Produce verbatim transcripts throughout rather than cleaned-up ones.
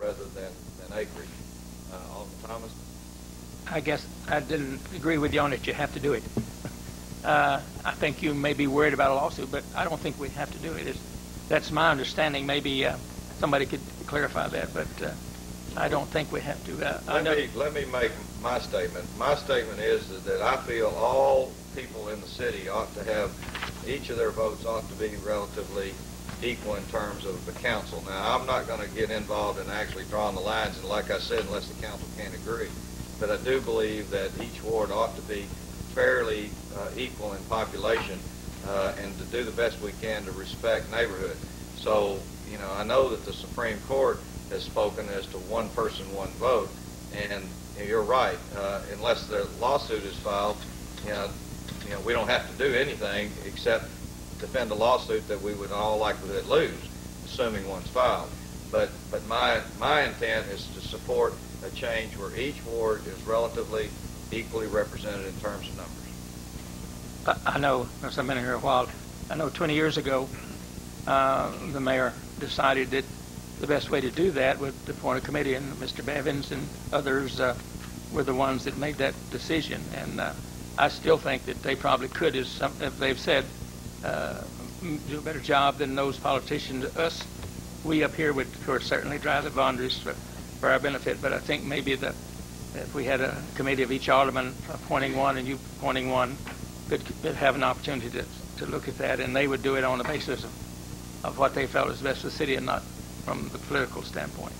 rather than, than acreage. Uh, Alderman Thomas? I guess I didn't agree with you on it. You have to do it. Uh, I think you may be worried about a lawsuit, but I don't think we have to do it. It's, that's my understanding. Maybe uh, somebody could clarify that, but uh, I don't think we have to. Uh, let, I know me, let me make my statement. My statement is that, that I feel all people in the city ought to have, each of their votes ought to be relatively equal in terms of the council. Now, I'm not going to get involved in actually drawing the lines, and like I said, unless the council can't agree. But I do believe that each ward ought to be fairly uh, equal in population uh, and to do the best we can to respect neighborhood. So, you know, I know that the Supreme Court has spoken as to one person, one vote, and you know, you're right. Uh, unless the lawsuit is filed, you know, you know, we don't have to do anything except defend the lawsuit that we would in all likelihood lose, assuming one's filed. But but my my intent is to support a change where each ward is relatively equally represented in terms of numbers. I, I know, since I've been here a while, I know twenty years ago, uh, the mayor decided that the best way to do that was to appoint a committee, and Mister Bevins and others uh, were the ones that made that decision. And uh, I still think that they probably could, as, some, as they've said, uh, do a better job than those politicians. Us, we up here would, of course, certainly drive the boundaries for, for our benefit, but I think maybe the, if we had a committee of each alderman appointing one and you appointing one, could, could have an opportunity to, to look at that, and they would do it on the basis of, of what they felt is best for the city and not from the political standpoint.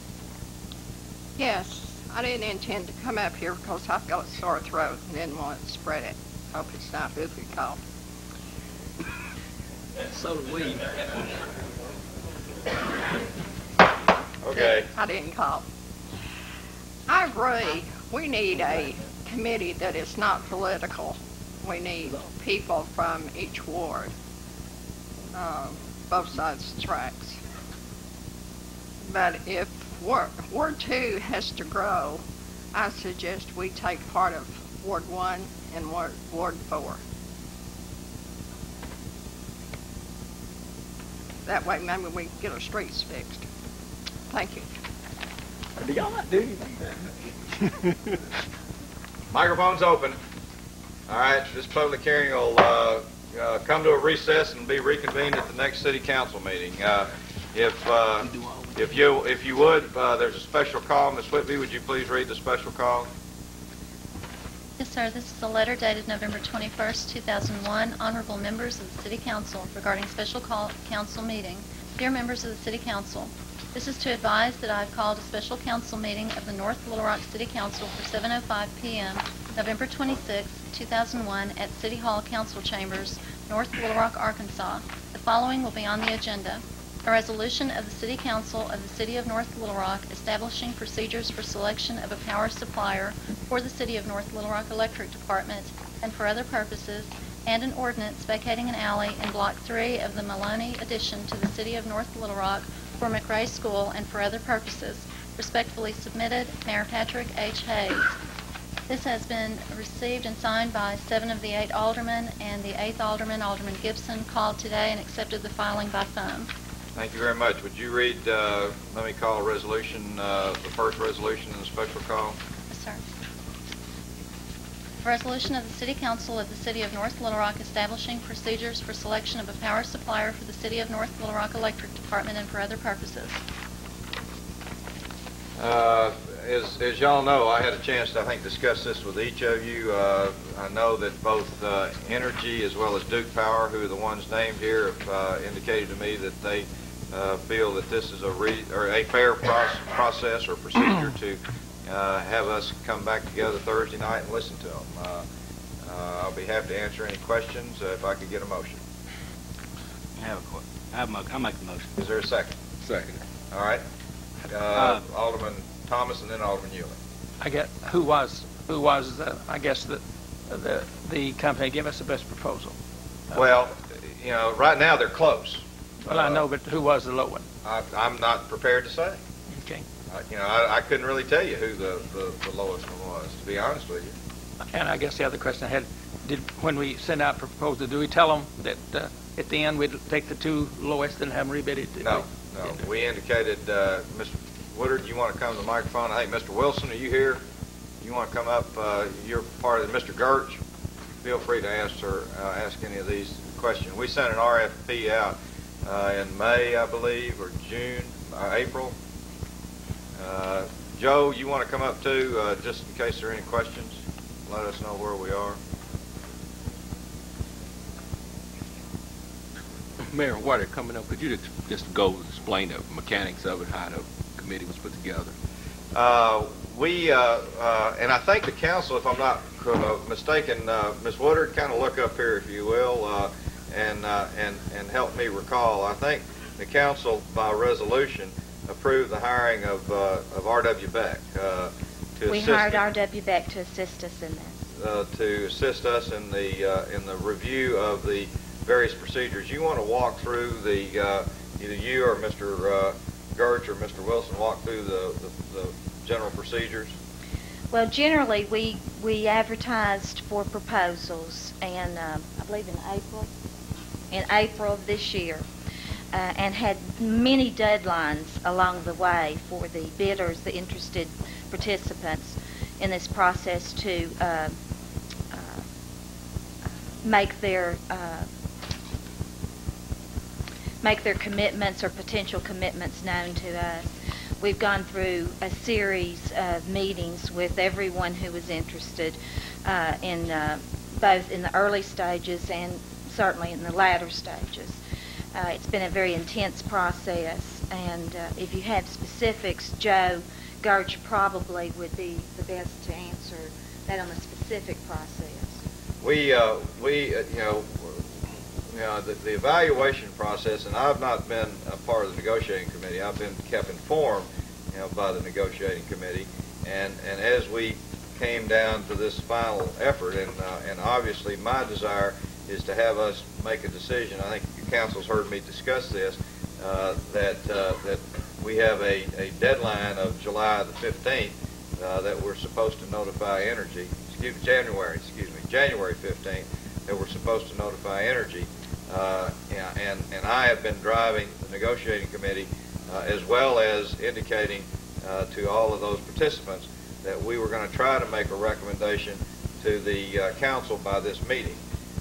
Yes, I didn't intend to come up here because I've got a sore throat and didn't want to spread it. Hope it's not whooping cough. So do we. Okay. I didn't cough. I agree. We need a committee that is not political. We need people from each ward, uh, both sides of the tracks. But if Ward, Ward two has to grow, I suggest we take part of Ward one and Ward, Ward four. That way maybe we can get our streets fixed. Thank you. Do y'all not do anything? Microphone's open. All right, this public hearing will uh, uh, come to a recess and be reconvened at the next city council meeting. Uh, if uh, if you if you would, uh, there's a special call. Miz Whitby, would you please read the special call? Yes, sir. This is a letter dated November twenty-first, two thousand one. Honorable members of the City Council regarding special call council meeting. Dear members of the City Council, this is to advise that I have called a special council meeting of the North Little Rock City Council for seven oh five p m November twenty-sixth, two thousand one at City Hall Council Chambers, North Little Rock, Arkansas. The following will be on the agenda. A resolution of the City Council of the City of North Little Rock establishing procedures for selection of a power supplier for the City of North Little Rock Electric Department and for other purposes, and an ordinance vacating an alley in Block three of the Maloney addition to the City of North Little Rock for McRae School and for other purposes. Respectfully submitted, Mayor Patrick H. Hayes. This has been received and signed by seven of the eight aldermen, and the eighth alderman, Alderman Gibson, called today and accepted the filing by phone. Thank you very much. Would you read, uh, let me call a resolution, uh, the first resolution in the special call? Yes, sir. A resolution of the City Council of the City of North Little Rock establishing procedures for selection of a power supplier for the City of North Little Rock Electric Department and for other purposes. Uh, as as y'all know, I had a chance to, I think, discuss this with each of you. Uh, I know that both uh, Energy as well as Duke Power, who are the ones named here, have uh, indicated to me that they uh, feel that this is a re or a fair proce process or procedure to uh, have us come back together Thursday night and listen to them. Uh, uh, I'll be happy to answer any questions uh, if I could get a motion. I have a question. I have mo I'll make the motion. Is there a second? Second. All right. Uh, Uh, Alderman Thomas and then Alderman Ewing. I get who was who was uh, I guess the the the company gave us the best proposal. Uh, Well, you know, right now they're close. well, I know, but who was the low one? I, I'm not prepared to say. Okay. I, you know, I, I couldn't really tell you who the, the, the lowest one was, to be honest with you. And I guess the other question I had, did when we send out proposal, do we tell them that uh, at the end we'd take the two lowest and have them rebid it? No, no. We indicated, uh, Mister Woodard, you want to come to the microphone? I think Mister Wilson, are you here? You want to come up? Uh, you're part of the, Mister Gertz. Feel free to answer, uh, ask any of these questions. We sent an R F P out uh, in May, I believe, or June, or April. Uh, Joe, you want to come up too, uh, just in case there are any questions? Let us know where we are. Mayor, while they're coming up, could you ex- just go explain the mechanics of it, how the committee was put together? Uh, we, uh, uh, and I think the council, if I'm not uh, mistaken, uh, Miz Woodard, kind of look up here, if you will, uh, and, uh, and, and help me recall. I think the council, by resolution, approved the hiring of, uh, of R W Beck uh, to We assist hired R W Beck to assist us in this. uh, to assist us in the uh, in the review of the various procedures. You want to walk through the uh, either you or Mister Uh, Gertz or Mister Wilson walk through the, the, the general procedures? Well, generally, we, we advertised for proposals, and uh, I believe in April, in April of this year, uh, and had many deadlines along the way for the bidders, the interested participants in this process to uh, uh, make their uh, make their commitments or potential commitments known to us. We've gone through a series of meetings with everyone who was interested uh, in uh, both in the early stages and certainly in the latter stages. Uh, it's been a very intense process, and uh, if you have specifics, Joe Gertz probably would be the best to answer that on the specific process. We, uh, we, uh, you know, you know the, the evaluation process, and I've not been a part of the negotiating committee. I've been kept informed, you know, by the negotiating committee, and and as we came down to this final effort, and uh, and obviously my desire is to have us make a decision. I think the council's heard me discuss this, uh, that uh, that we have a, a deadline of July the fifteenth uh, that we're supposed to notify Energy. Excuse me, January. Excuse me, January fifteenth that we're supposed to notify Energy. Uh, yeah, and and I have been driving the negotiating committee uh, as well as indicating uh, to all of those participants that we were going to try to make a recommendation to the uh, council by this meeting.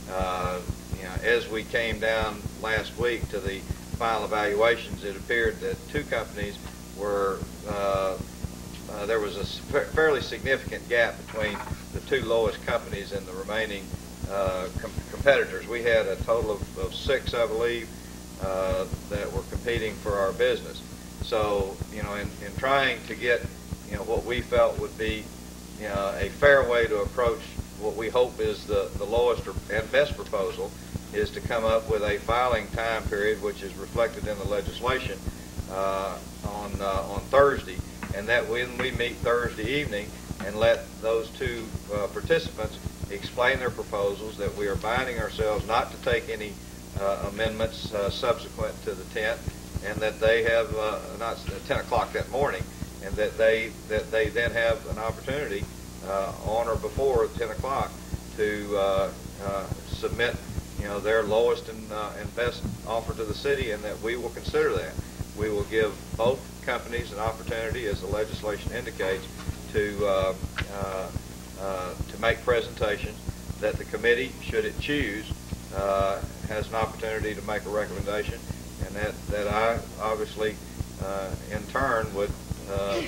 Uh, you know, as we came down last week to the final evaluations, it appeared that two companies were, uh, uh, there was a fairly significant gap between the two lowest companies and the remaining uh, com competitors. We had a total of, of six, I believe, uh, that were competing for our business. So, you know, in, in trying to get, you know, what we felt would be, you know, a fair way to approach what we hope is the, the lowest or, and best proposal, is to come up with a filing time period, which is reflected in the legislation, uh, on uh, on Thursday, and that when we meet Thursday evening and let those two uh, participants explain their proposals, that we are binding ourselves not to take any uh, amendments uh, subsequent to the tenth, and that they have uh, not ten o'clock that morning, and that they that they then have an opportunity uh, on or before ten o'clock to uh, uh, submit, you know, their lowest and, uh, and best offer to the city, and that we will consider that. We will give both companies an opportunity, as the legislation indicates, to uh, uh, uh, to make presentations, that the committee, should it choose, uh, has an opportunity to make a recommendation, and that, that I obviously uh, in turn would, uh,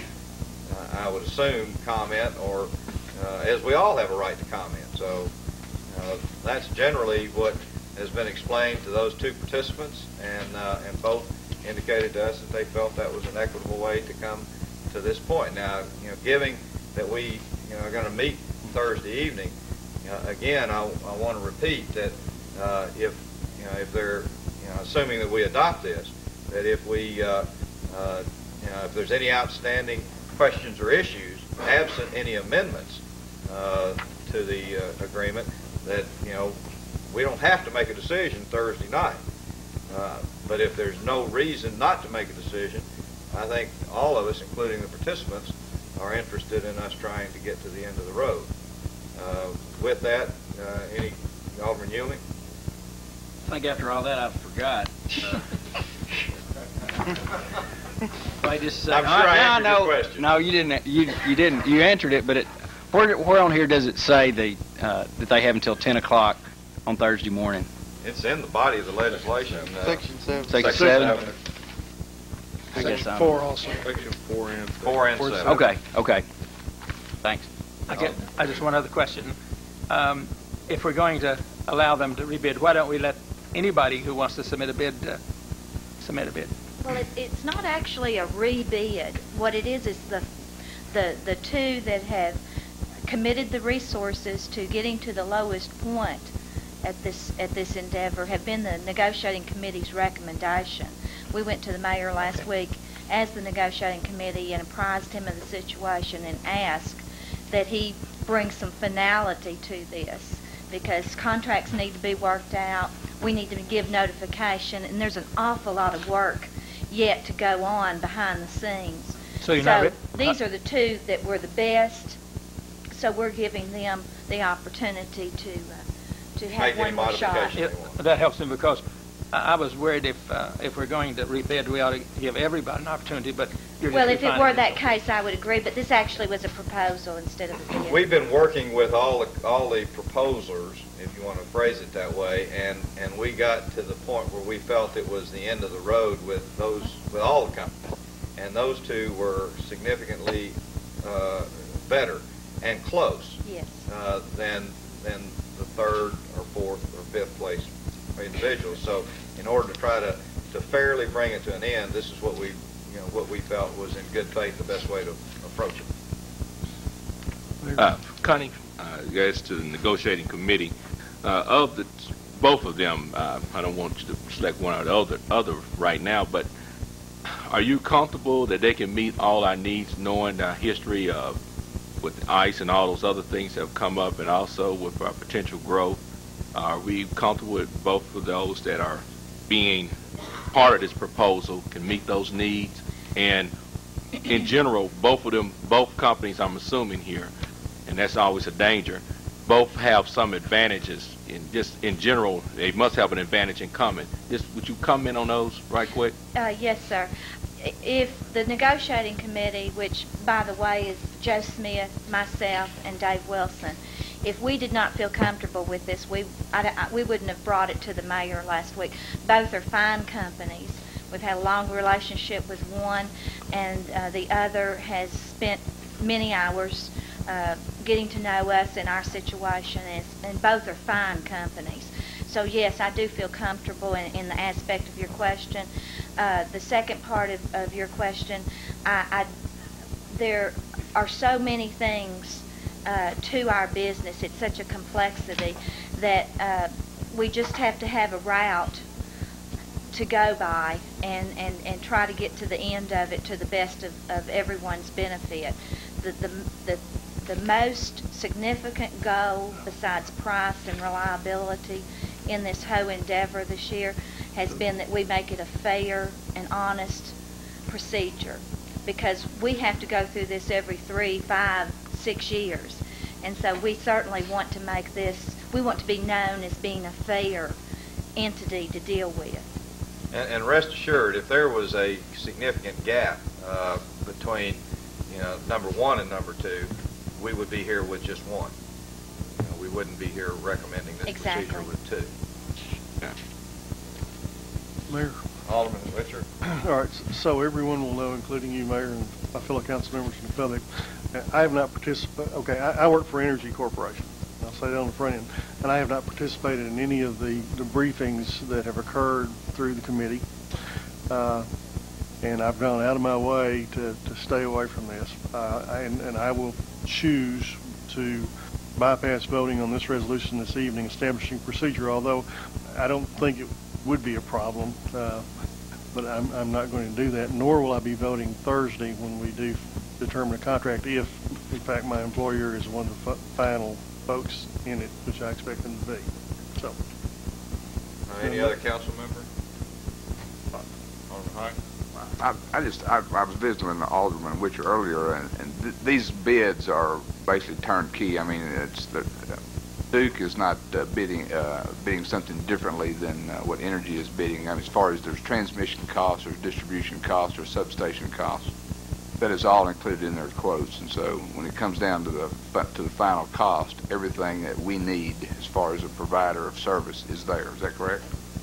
I would assume, comment, or uh, as we all have a right to comment. So uh, that's generally what has been explained to those two participants, and uh, and both indicated to us that they felt that was an equitable way to come to this point. Now, you know, given that we, you know, are going to meet Thursday evening, you know, again, I, I want to repeat that uh, if, you know, if they're, you know, assuming that we adopt this, that if we, uh, uh, you know, if there's any outstanding questions or issues, absent any amendments uh, to the uh, agreement, that, you know, we don't have to make a decision Thursday night. Uh, but if there's no reason not to make a decision, I think all of us, including the participants, are interested in us trying to get to the end of the road. Uh, with that, uh, any, Alderman Ewing? I think after all that, I forgot. Uh, I just say, I'm sure Uh, I no, answered your no, question. No, you didn't. You you didn't. You answered it, but it. Where where on here does it say the uh, that they have until ten o'clock on Thursday morning? It's in the body of the legislation. uh, Section seven. Section Section seven. seven. I guess I'm- Four also. Section four and Four and Four, seven. Okay. Okay. Thanks. I get, I just one other question. Um, if we're going to allow them to rebid, why don't we let anybody who wants to submit a bid uh, submit a bid? Well, it, it's not actually a rebid. What it is is the, the, the two that have committed the resources to getting to the lowest point at this, at this endeavor have been the negotiating committee's recommendation. We went to the mayor last week as the negotiating committee and apprised him of the situation and asked that he bring some finality to this, because contracts need to be worked out. We need to give notification, and there's an awful lot of work yet to go on behind the scenes. So you're not re- these are the two that were the best. So we're giving them the opportunity to uh, to have Make any one more shot. modification. If, that helps me, because I, I was worried if uh, if we're going to rebid, we ought to give everybody an opportunity. But you're Well, just if it refining were that case, I would agree. But this actually was a proposal instead of a bid. We've been working with all the, all the proposers, if you want to phrase it that way, and, and we got to the point where we felt it was the end of the road with those, with all the companies. And those two were significantly uh, better and close Yes. uh, than, than the third or fourth or fifth place individuals. So in order to try to, to fairly bring it to an end, this is what we, you know, what we felt was in good faith the best way to approach it. Uh, Connie, uh, as to the negotiating committee, uh, of the both of them, uh, I don't want you to select one or the other, other right now, but are you comfortable that they can meet all our needs, knowing the history of with ICE and all those other things that have come up, and also with our potential growth? Are we comfortable with both of those that are being part of this proposal can meet those needs? And in general, both of them, both companies, I'm assuming here, and that's always a danger, both have some advantages. In just in general, they must have an advantage in common. Just would you comment on those right quick? Uh, yes, sir. I- If the negotiating committee, which, by the way, is Joe Smith, myself, and Dave Wilson, if we did not feel comfortable with this, we I, I- we wouldn't have brought it to the mayor last week. Both are fine companies. We've had a long relationship with one, and uh, the other has spent many hours uh, getting to know us and our situation, and, and both are fine companies. So yes, I do feel comfortable in, in the aspect of your question. Uh, the second part of, of your question, I, I, there are so many things uh, to our business. It's such a complexity that uh, we just have to have a route to go by and, and, and try to get to the end of it to the best of, of everyone's benefit. The, the, the, the most significant goal, besides price and reliability, in this whole endeavor this year has been that we make it a fair and honest procedure, because we have to go through this every three, five, six years. And so we certainly want to make this, we want to be known as being a fair entity to deal with. And, and rest assured, if there was a significant gap uh, between, you know, number one and number two, we would be here with just one. You know, we wouldn't be here recommending this Exactly. procedure with two. Mayor. Alderman Richard. All right, so everyone will know, including you, Mayor, and my fellow council members and the public, I have not participated, okay, I, I work for Energy Corporation. I'll say that on the front end. And I have not participated in any of the, the briefings that have occurred through the committee. Uh, and I've gone out of my way to, to stay away from this. Uh, and, and I will choose to bypass voting on this resolution this evening, establishing procedure, although I don't think it would be a problem. Uh, but I'm, I'm not going to do that, nor will I be voting Thursday when we do determine a contract, if, in fact, my employer is one of the f final folks in it, which I expect them to be. So, Uh, any other council member? Alderman Hike? I, I just, I, I was visiting with Alderman Witcher earlier, and, and th these bids are basically turnkey. I mean, it's the, Duke is not uh, bidding uh, bidding something differently than uh, what Energy is bidding. I mean, as far as there's transmission costs, there's distribution costs, or substation costs, that is all included in their quotes. And so, when it comes down to the to the final cost, everything that we need as far as a provider of service is there. Is that correct?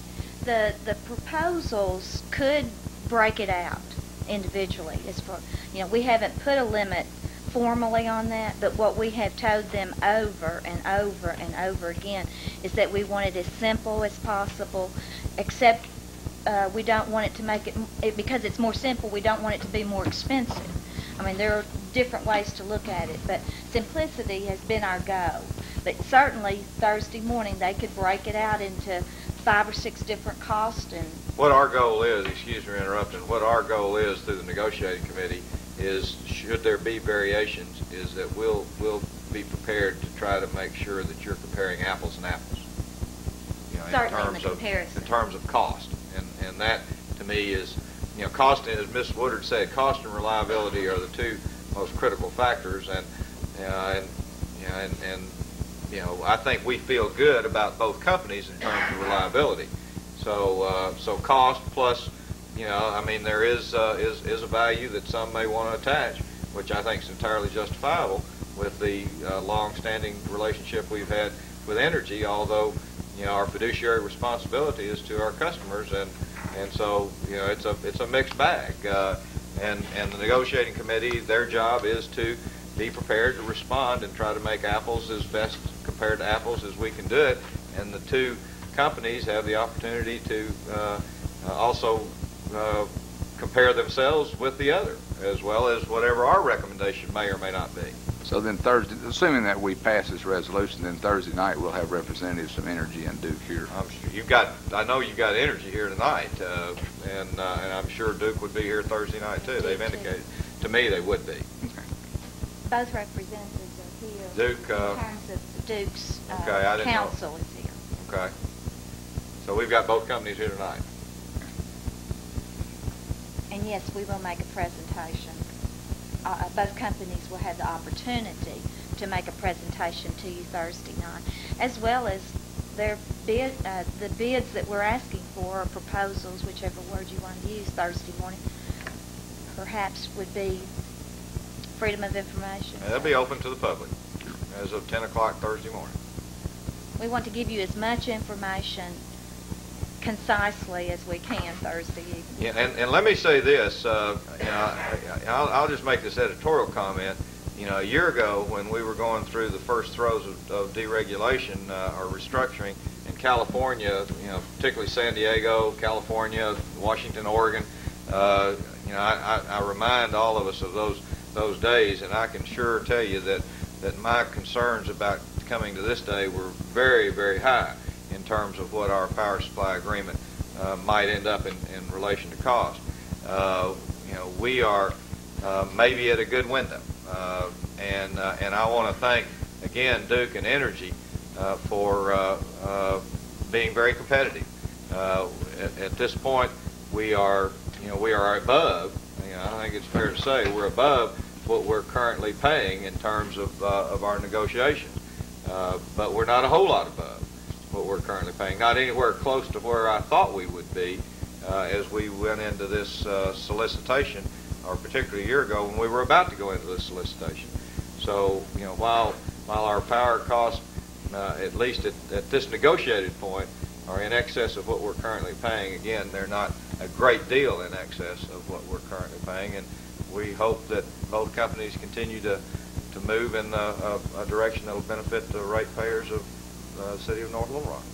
The the proposals could break it out individually. As for you know, we haven't put a limit formally on that, but what we have told them over and over and over again is that we want it as simple as possible, except uh, we don't want it to make it, it, because it's more simple, we don't want it to be more expensive. I mean, there are different ways to look at it, but simplicity has been our goal. But certainly Thursday morning they could break it out into five or six different costs. And what our goal is, excuse me for interrupting, what our goal is through the negotiating committee is, should there be variations, is that we'll we'll be prepared to try to make sure that you're comparing apples and apples. You know, Certainly in terms in the of comparison. in terms of cost, and and that to me is, you know, cost, as Miz Woodard said, cost and reliability are the two most critical factors, and uh, and you know, and, and you know, I think we feel good about both companies in terms of reliability. So uh, so cost plus, you know, I mean, there is uh, is is a value that some may want to attach, which I think is entirely justifiable with the uh, long-standing relationship we've had with Energy. Although, you know, our fiduciary responsibility is to our customers, and and so, you know, it's a it's a mixed bag. Uh, and and the negotiating committee, their job is to be prepared to respond and try to make apples as best compared to apples as we can do it. And the two companies have the opportunity to uh, uh, also Uh, compare themselves with the other, as well as whatever our recommendation may or may not be. So then Thursday, assuming that we pass this resolution, then Thursday night we'll have representatives from Energy and Duke here. I'm sure you've got, I know you've got Energy here tonight, uh, and uh, and I'm sure Duke would be here Thursday night too. They've indicated to me they would be. Okay. both representatives are here. Duke, uh, in terms of Duke's uh, okay, I didn't know. council is here. Okay. So we've got both companies here tonight. And yes, we will make a presentation. Uh, both companies will have the opportunity to make a presentation to you Thursday night, as well as their bid, uh, the bids that we're asking for, or proposals, whichever word you want to use, Thursday morning, perhaps would be freedom of information. And they'll be open to the public as of ten o'clock Thursday morning. We want to give you as much information concisely as we can Thursday evening. Yeah, and, and let me say this, uh, you know, I, I'll, I'll just make this editorial comment. You know, a year ago when we were going through the first throes of, of deregulation uh, or restructuring in California, you know, particularly San Diego, California, Washington, Oregon, uh, you know, I, I, I remind all of us of those those days, and I can sure tell you that, that my concerns about coming to this day were very, very high in terms of what our power supply agreement uh, might end up in, in relation to cost. Uh, you know, we are uh, maybe at a good window, uh, and uh, and I want to thank again Duke and Energy uh, for uh, uh, being very competitive. Uh, at, at this point, we are you know we are above. You know, I think it's fair to say we're above what we're currently paying in terms of uh, of our negotiations, uh, but we're not a whole lot above what we're currently paying, not anywhere close to where I thought we would be uh, as we went into this uh, solicitation, or particularly a year ago when we were about to go into this solicitation. So, you know, while while our power costs, uh, at least at, at this negotiated point, are in excess of what we're currently paying, again, they're not a great deal in excess of what we're currently paying, and we hope that both companies continue to, to move in a, a, a direction that will benefit the ratepayers of Uh, the city of North Little Rock.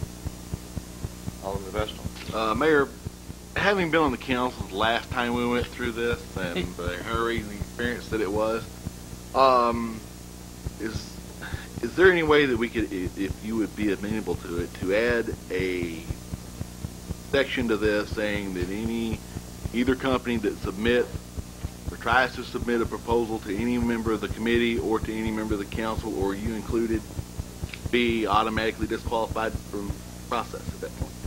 All of the best. Uh, Mayor, having been on the council the last time we went through this and the hurry and the experience that it was, um, is is there any way that we could, if you would be amenable to it, to add a section to this saying that any either company that submits or tries to submit a proposal to any member of the committee or to any member of the council, or you included, be automatically disqualified from process at that point?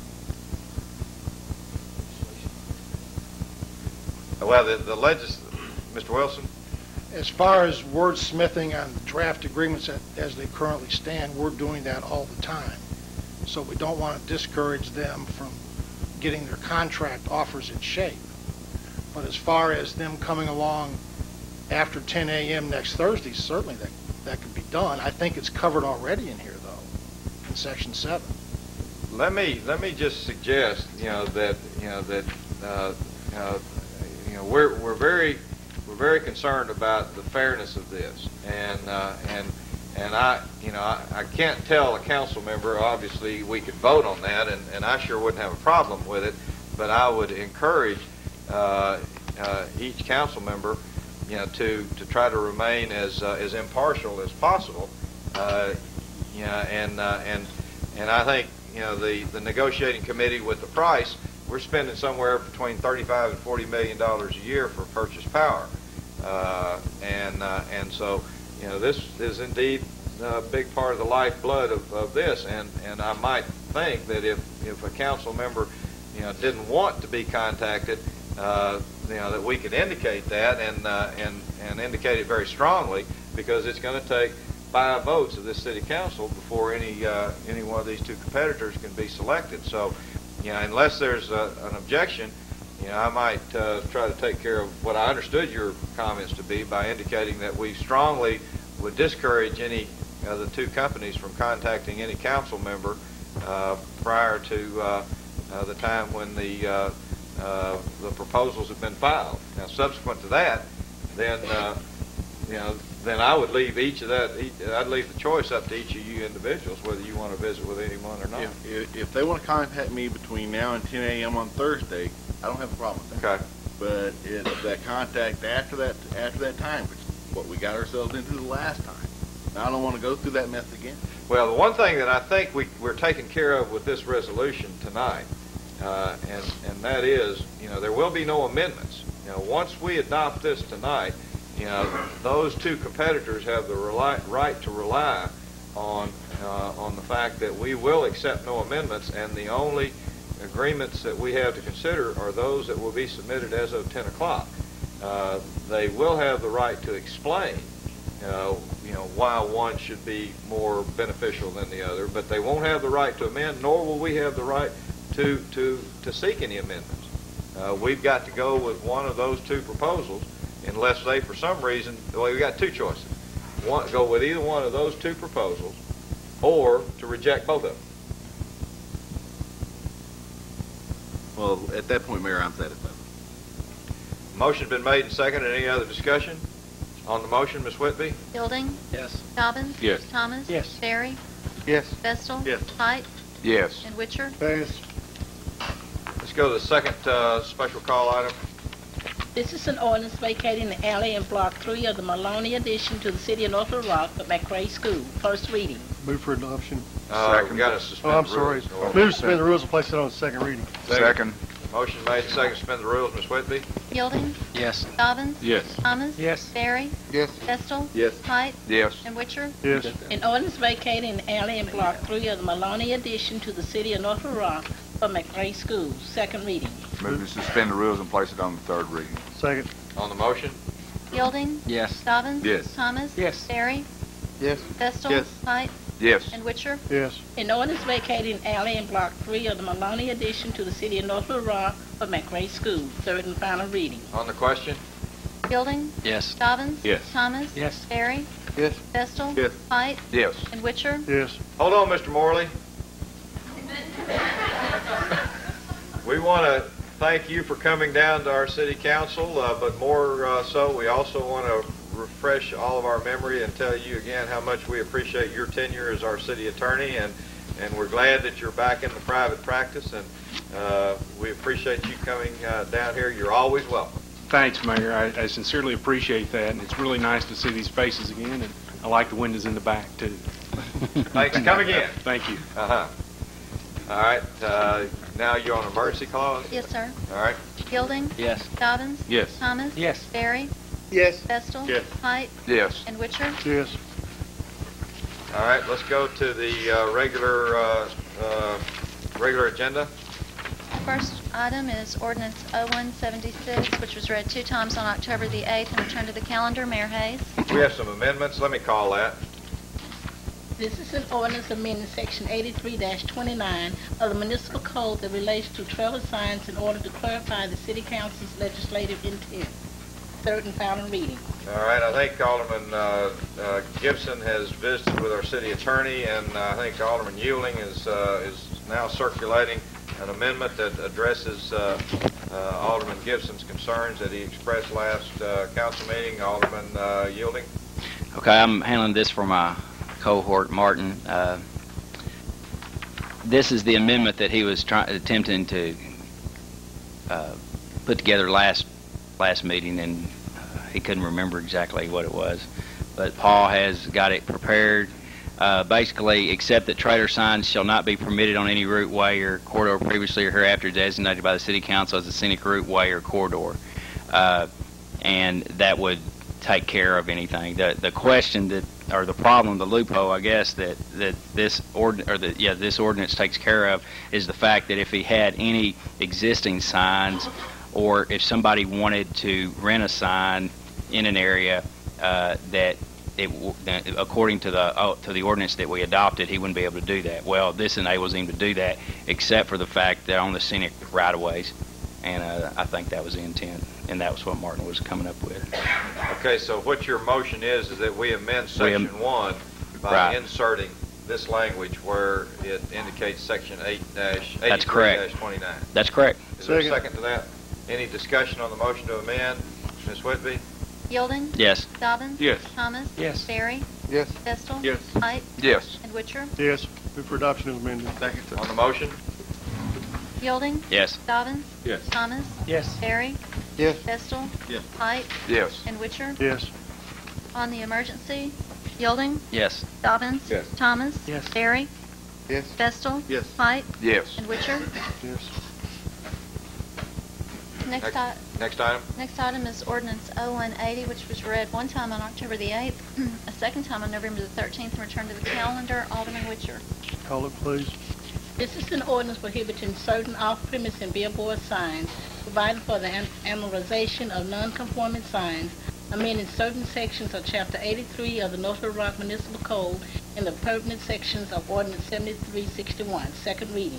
Well, the, the legis Mister Wilson, As far as wordsmithing on draft agreements that- as they currently stand, we're doing that all the time. So we don't want to discourage them from getting their contract offers in shape. But as far as them coming along after ten a m next Thursday, certainly that, that could be done. I think it's covered already in here, though, in section seven. Let me let me just suggest, you know, that you know that uh, you know, you know we're we're very we're very concerned about the fairness of this, and uh, and and I you know I, I can't tell a council member. Obviously, we could vote on that, and, and I sure wouldn't have a problem with it. But I would encourage uh, uh, each council member, you know, to to try to remain as uh, as impartial as possible. Uh, you know, and uh, and and I think. You know, the, the negotiating committee with the price, we're spending somewhere between thirty-five and forty million dollars a year for purchase power, uh, and uh, and so you know this is indeed a big part of the lifeblood of, of this, and and I might think that if if a council member you know didn't want to be contacted, uh, you know that we could indicate that and uh, and and indicate it very strongly, because it's going to take five votes of this city council before any uh, any one of these two competitors can be selected. So, you know, unless there's a, an objection, you know, I might uh, try to take care of what I understood your comments to be by indicating that we strongly would discourage any of the two companies from contacting any council member uh, prior to uh, uh, the time when the uh, uh, the proposals have been filed. Now, subsequent to that, then uh, you know. then I would leave each of that, I'd leave the choice up to each of you individuals, whether you want to visit with anyone or not. If, if, if they want to contact me between now and ten a m on Thursday, I don't have a problem with that. Okay. But it's that contact after that after that time, which is what we got ourselves into the last time. Now, I don't want to go through that mess again. Well, the one thing that I think we, we're taking care of with this resolution tonight, uh, and, and that is, you know, there will be no amendments. You know, once we adopt this tonight, you know, those two competitors have the rely, right to rely on uh, on the fact that we will accept no amendments, and the only agreements that we have to consider are those that will be submitted as of ten o'clock. Uh, they will have the right to explain, uh, you know, why one should be more beneficial than the other, but they won't have the right to amend, nor will we have the right to to to seek any amendments. Uh, we've got to go with one of those two proposals. Unless they, for some reason, well, we've got two choices. One, go with either one of those two proposals, or to reject both of them. Well, at that point, Mayor, I'm satisfied. Motion's been made and seconded. Any other discussion on the motion, Miz Whitby? Fielding? Yes. Dobbins? Yes. Thomas? Yes. Barry? Yes. Vestal? Yes. Height? Yes. And Witcher? Yes. Let's go to the second uh, special call item. This is an ordinance vacating the alley in Block three of the Maloney addition to the city of North Little Rock at McRae School. First reading. Move for adoption. Uh, Second. we got to suspend Oh, I'm the sorry. rules. Move to suspend the rules and place it on second reading. Second. Motion made and seconded. Suspend the rules, Miz Whitby. Fielding? Yes. Dobbins? Yes. Thomas? Yes. Barry? Yes. Vestal? Yes. Height? Yes. And Witcher? Yes. An ordinance vacating the alley in Block three of the Maloney addition to the city of North Little Rock for McRae School. Second reading. Move to suspend the rules and place it on the third reading. Second. On the motion? Fielding? Yes. Dobbins? Yes. Thomas? Yes. Barry? Yes. Vestal? Yes. Height? Yes. And Witcher? Yes. An ordinance vacating alley in Block three of the Maloney addition to the city of North Little Rock for McRae School. Third and final reading. On the question? Fielding? Yes. Dobbins? Yes. Thomas? Yes. Barry? Yes. Vestal? Yes. Height? Yes. And Witcher? Yes. Hold on, Mister Morley. We want to thank you for coming down to our city council, uh, but more uh, so, we also want to refresh all of our memory and tell you again how much we appreciate your tenure as our city attorney, and and we're glad that you're back in the private practice, and uh, we appreciate you coming uh, down here. You're always welcome. Thanks, Mayor. I, I sincerely appreciate that, and it's really nice to see these faces again, and I like the windows in the back, too. Thanks. Come again. Thank you. Uh-huh. All right. Uh, now you're on emergency clause? Yes, sir. All right. Fielding? Yes. Dobbins? Yes. Thomas? Yes. Barry? Yes. Vestal? Yes. Height? Yes. And Witcher? Yes. All right. Let's go to the uh, regular uh, uh, regular agenda. First item is ordinance oh one seventy-six, which was read two times on October the eighth and returned to the calendar. Mayor Hayes. We have some amendments. Let me call that. This is an ordinance amending section eighty-three twenty-nine of the municipal code that relates to trailer signs in order to clarify the city council's legislative intent. Third and final reading. All right, I think Alderman uh, uh, Gibson has visited with our city attorney, and uh, I think Alderman Euling is uh, is now circulating an amendment that addresses uh, uh, Alderman Gibson's concerns that he expressed last uh, council meeting. Alderman uh, Euling. Okay, I'm handling this for my cohort, Martin. Uh, this is the amendment that he was trying, attempting to uh, put together last last meeting, and uh, he couldn't remember exactly what it was. But Paul has got it prepared. Uh, basically, except that trailer signs shall not be permitted on any route, way, or corridor previously or hereafter designated by the City Council as a scenic route, way, or corridor. Uh, and that would take care of anything. The the question that, or the problem, the loophole, I guess, that that this ord or that yeah this ordinance takes care of is the fact that if he had any existing signs, or if somebody wanted to rent a sign in an area uh, that it, according to the oh, to the ordinance that we adopted, he wouldn't be able to do that. Well, this enables him to do that, except for the fact that on the scenic right-of-ways, and uh, I think that was the intent, and that was what Martin was coming up with. Okay, so what your motion is is that we amend We section am- one by Right. inserting this language where it indicates section eight dash That's correct. eighty-three dash twenty-nine. That's correct. Is there a Second. second to that? Any discussion on the motion to amend? Miz Whitby? Yielding. Yes. Dobbins. Yes. Thomas. Yes. Barry. Yes. Vestal. Yes. Height. Yes. And Witcher. Yes. Move for adoption as amended. Second. On the motion? Yielding. Yes. Dobbins. Yes. Thomas. Yes. Barry. Yes. Vestal. Yes. Height. Yes. And Witcher. Yes. On the emergency, Yielding. Yes. Dobbins. Yes. Thomas. Yes. Barry. Yes. Vestal. Yes. Height. Yes. And Witcher. Yes. Next, Next. i- Next item? next item is ordinance oh one eighty, which was read one time on October the eighth, a second time on November the thirteenth, and returned to the calendar. Alderman Witcher. Call it, please. This is an ordinance prohibiting certain off-premise and billboard signs, providing for the an- amortization of non-conforming signs, amending certain sections of Chapter eighty-three of the North Little Rock Municipal Code and the pertinent sections of Ordinance seventy-three sixty-one. Second reading.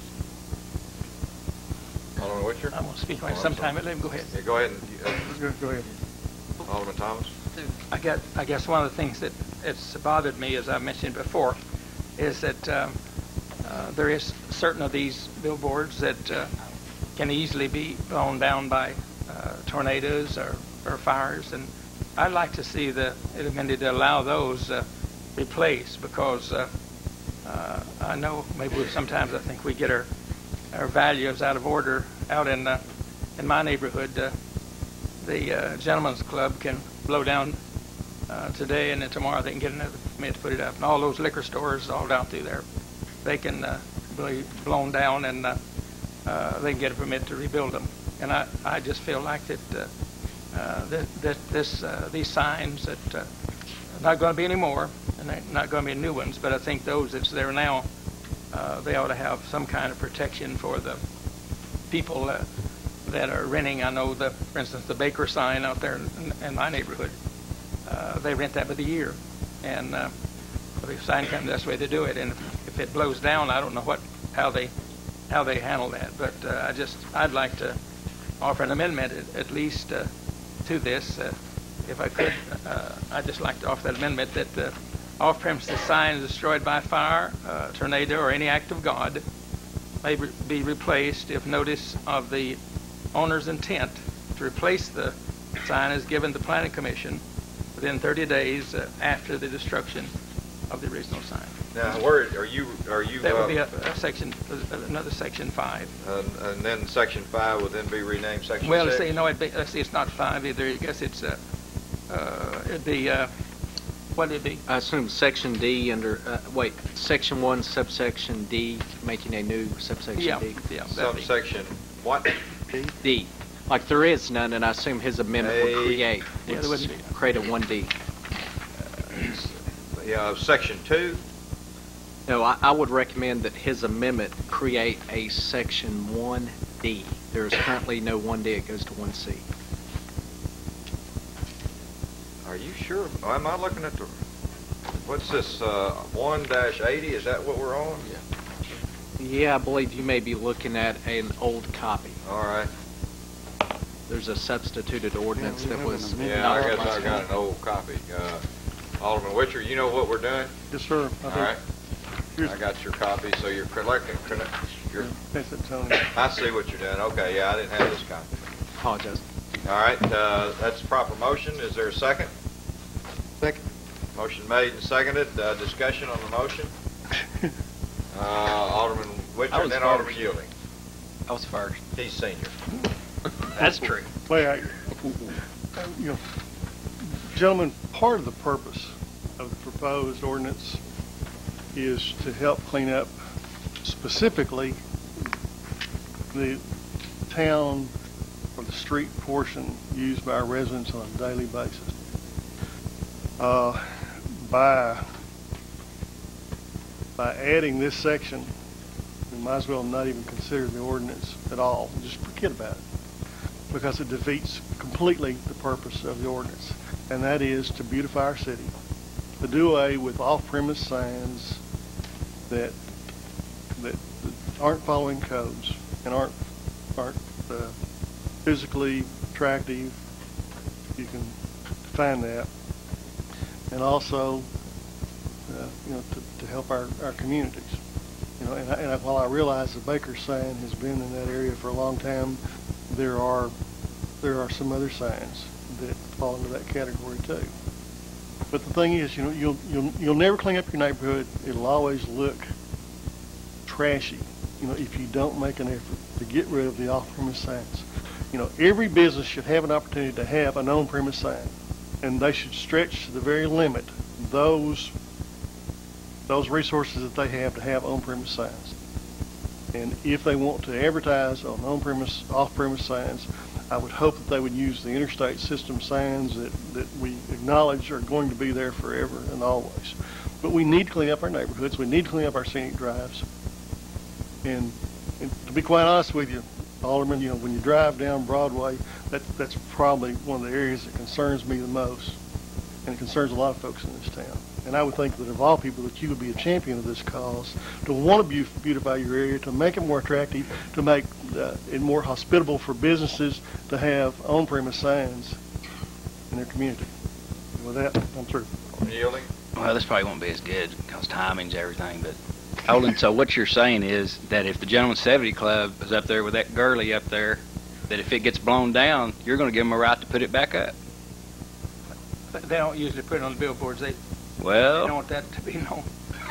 Alderman Witcher? I'm going to speak on it sometime, but let him go ahead. Yeah, go ahead. And, Go go ahead. uh, Alderman Thomas? I got, I guess one of the things that it's bothered me, as I mentioned before, is that um, uh, there is certain of these billboards that uh, can easily be blown down by uh, tornadoes or, or fires, and I'd like to see the it amended to allow those uh, replaced, because uh, uh, I know maybe we, sometimes I think we get our our values out of order. Out in uh, in my neighborhood, uh, the uh, Gentlemen's Club can blow down uh, today, and then tomorrow they can get another permit to put it up. And all those liquor stores all down through there, they can uh, be blown down, and uh, uh, they can get a permit to rebuild them. And I, I just feel like that uh, uh, that, that this uh, these signs that uh, are not going to be any more, and they're not going to be new ones. But I think those that's there now, uh, they ought to have some kind of protection for the people uh, that are renting. I know, the, for instance, the Baker sign out there in, in my neighborhood, uh, they rent that by the year, and uh, the sign company, that's the way they do it. And if, if it blows down, I don't know what how they how they handle that. But uh, I just I'd like to offer an amendment at, at least uh, to this, uh, if I could. Uh, I'd just like to offer that amendment that uh, off-premises signs destroyed by fire, uh, tornado, or any act of God may re- be replaced if notice of the owner's intent to replace the sign is given the planning commission within thirty days uh, after the destruction of the original sign. Now, where are you, are you? That would be uh, a, a section, uh, another section five. uh, And then section five would then be renamed section six? Well, let's say, no, it'd be, let's see, it's not five either. I guess it's, uh, uh, it'd be, uh, what would it be? I assume section D under, uh, wait, section one subsection D, making a new subsection Yeah, D. yeah. that'd be- Subsection what? D. Like there is none, and I assume his amendment A- would create, Yeah, there wouldn't would create a one D. Yeah, of section two? No, I, I would recommend that his amendment create a section one D. There is currently no one D, it goes to one C. Are you sure? Am I looking at the, what's this, uh, one dash eighty, is that what we're on? Yeah, I believe you may be looking at an old copy. All right. There's a substituted ordinance that was. Yeah, I guess I got an old copy. Uh, Alderman Witcher, you know what we're doing? Yes, sir. I All do. right. Here's- I got your copy, so you're collecting, collect- you're, That's it, Tony. I see what you're doing. Okay, yeah, I didn't have this copy. Apologize. All right, uh, that's a proper motion. Is there a second? Second. Motion made and seconded. Uh, discussion on the motion. Uh, Alderman Witcher I and was then first. Alderman Yielding. I was first. He's senior. That's true. Well, I, you know, gentlemen, part of the purpose of the proposed ordinance is to help clean up specifically the town or the street portion used by our residents on a daily basis. Uh, by by adding this section, we might as well not even consider the ordinance at all. Just forget about it, because it defeats completely the purpose of the ordinance, and that is to beautify our city, to do away with off-premise signs that that aren't following codes and aren't aren't uh, physically attractive. You can find that, and also uh, you know to, to help our, our communities. You know, and, I, and I, while I realize the Baker sign has been in that area for a long time, there are there are some other signs that fall into that category too. But the thing is, you know, you'll you'll you'll never clean up your neighborhood. It'll always look trashy, you know, if you don't make an effort to get rid of the off-premise signs. You know, every business should have an opportunity to have an on-premise sign, and they should stretch to the very limit those those resources that they have to have on-premise signs. And if they want to advertise on on-premise, off-premise signs, I would hope that they would use the interstate system signs that, that we acknowledge are going to be there forever and always. But we need to clean up our neighborhoods. We need to clean up our scenic drives. And, and to be quite honest with you, Alderman, you know, when you drive down Broadway, that, that's probably one of the areas that concerns me the most. And it concerns a lot of folks in this town. And I would think that of all people that you would be a champion of this cause, to want to beautify your area, to make it more attractive, to make uh, it more hospitable for businesses to have on-premise signs in their community. And with that, I'm through. Yielding. Well, this probably won't be as good because timing's everything, but Olin, so what you're saying is that if the Gentleman's seventy Club is up there with that girly up there, that if it gets blown down, you're going to give them a right to put it back up. They don't usually put it on the billboards. They, Well, they don't want that to be known.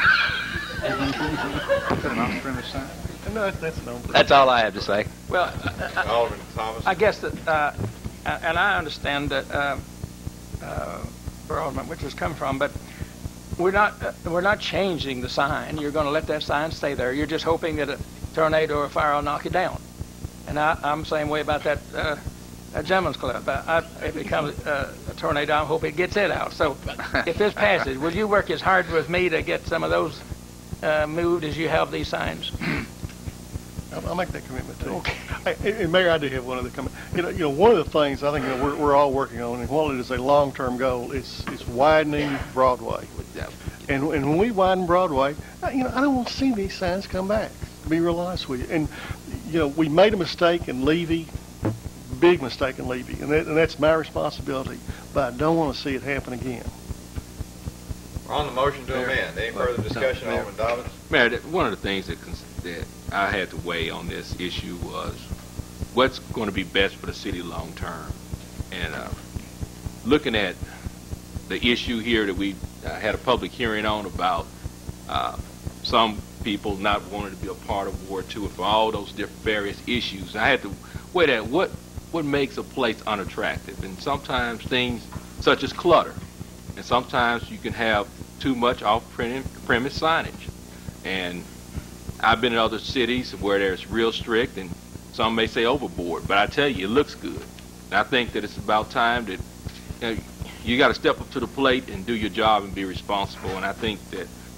Put an on-premise sign. No, that's no. that's all I have to say. Well, I, Alderman Thomas. I guess that, uh, and I understand that uh, uh, where Alderman Witcher's come from, but we're not uh, we're not changing the sign. You're going to let that sign stay there. You're just hoping that a tornado or a fire will knock it down. And I, I'm the same way about that. Uh, A gentleman's club. I, I, if it becomes uh, a tornado, I hope it gets it out. So, if this passes, will you work as hard with me to get some of those uh, moved as you have these signs? I'll, I'll make that commitment too. Okay. Hey, and Mayor, I do have one other comment. You know, you know, one of the things I think you know, we're we're all working on, and while it is a long-term goal, it's it's widening Broadway. And and when we widen Broadway, I, you know, I don't want to see these signs come back. To be real honest with you, and you know, we made a mistake in Levy. Big mistake in Levy, and, that, and that's my responsibility, but I don't want to see it happen again. We're on the motion to amend. Any further discussion, Mayor. Alderman Dobbins? Mayor, that- one of the things that, cons- that I had to weigh on this issue was what's going to be best for the city long term. And uh, looking at the issue here that we uh, had a public hearing on about uh, some people not wanting to be a part of Ward Two, and for all those different various issues, I had to weigh that what what makes a place unattractive. And sometimes things such as clutter, and sometimes you can have too much off-premise signage. And I've been in other cities where there's real strict, and some may say overboard, but I tell you, it looks good. And I think that it's about time that you know, you got to step up to the plate and do your job and be responsible. And I think that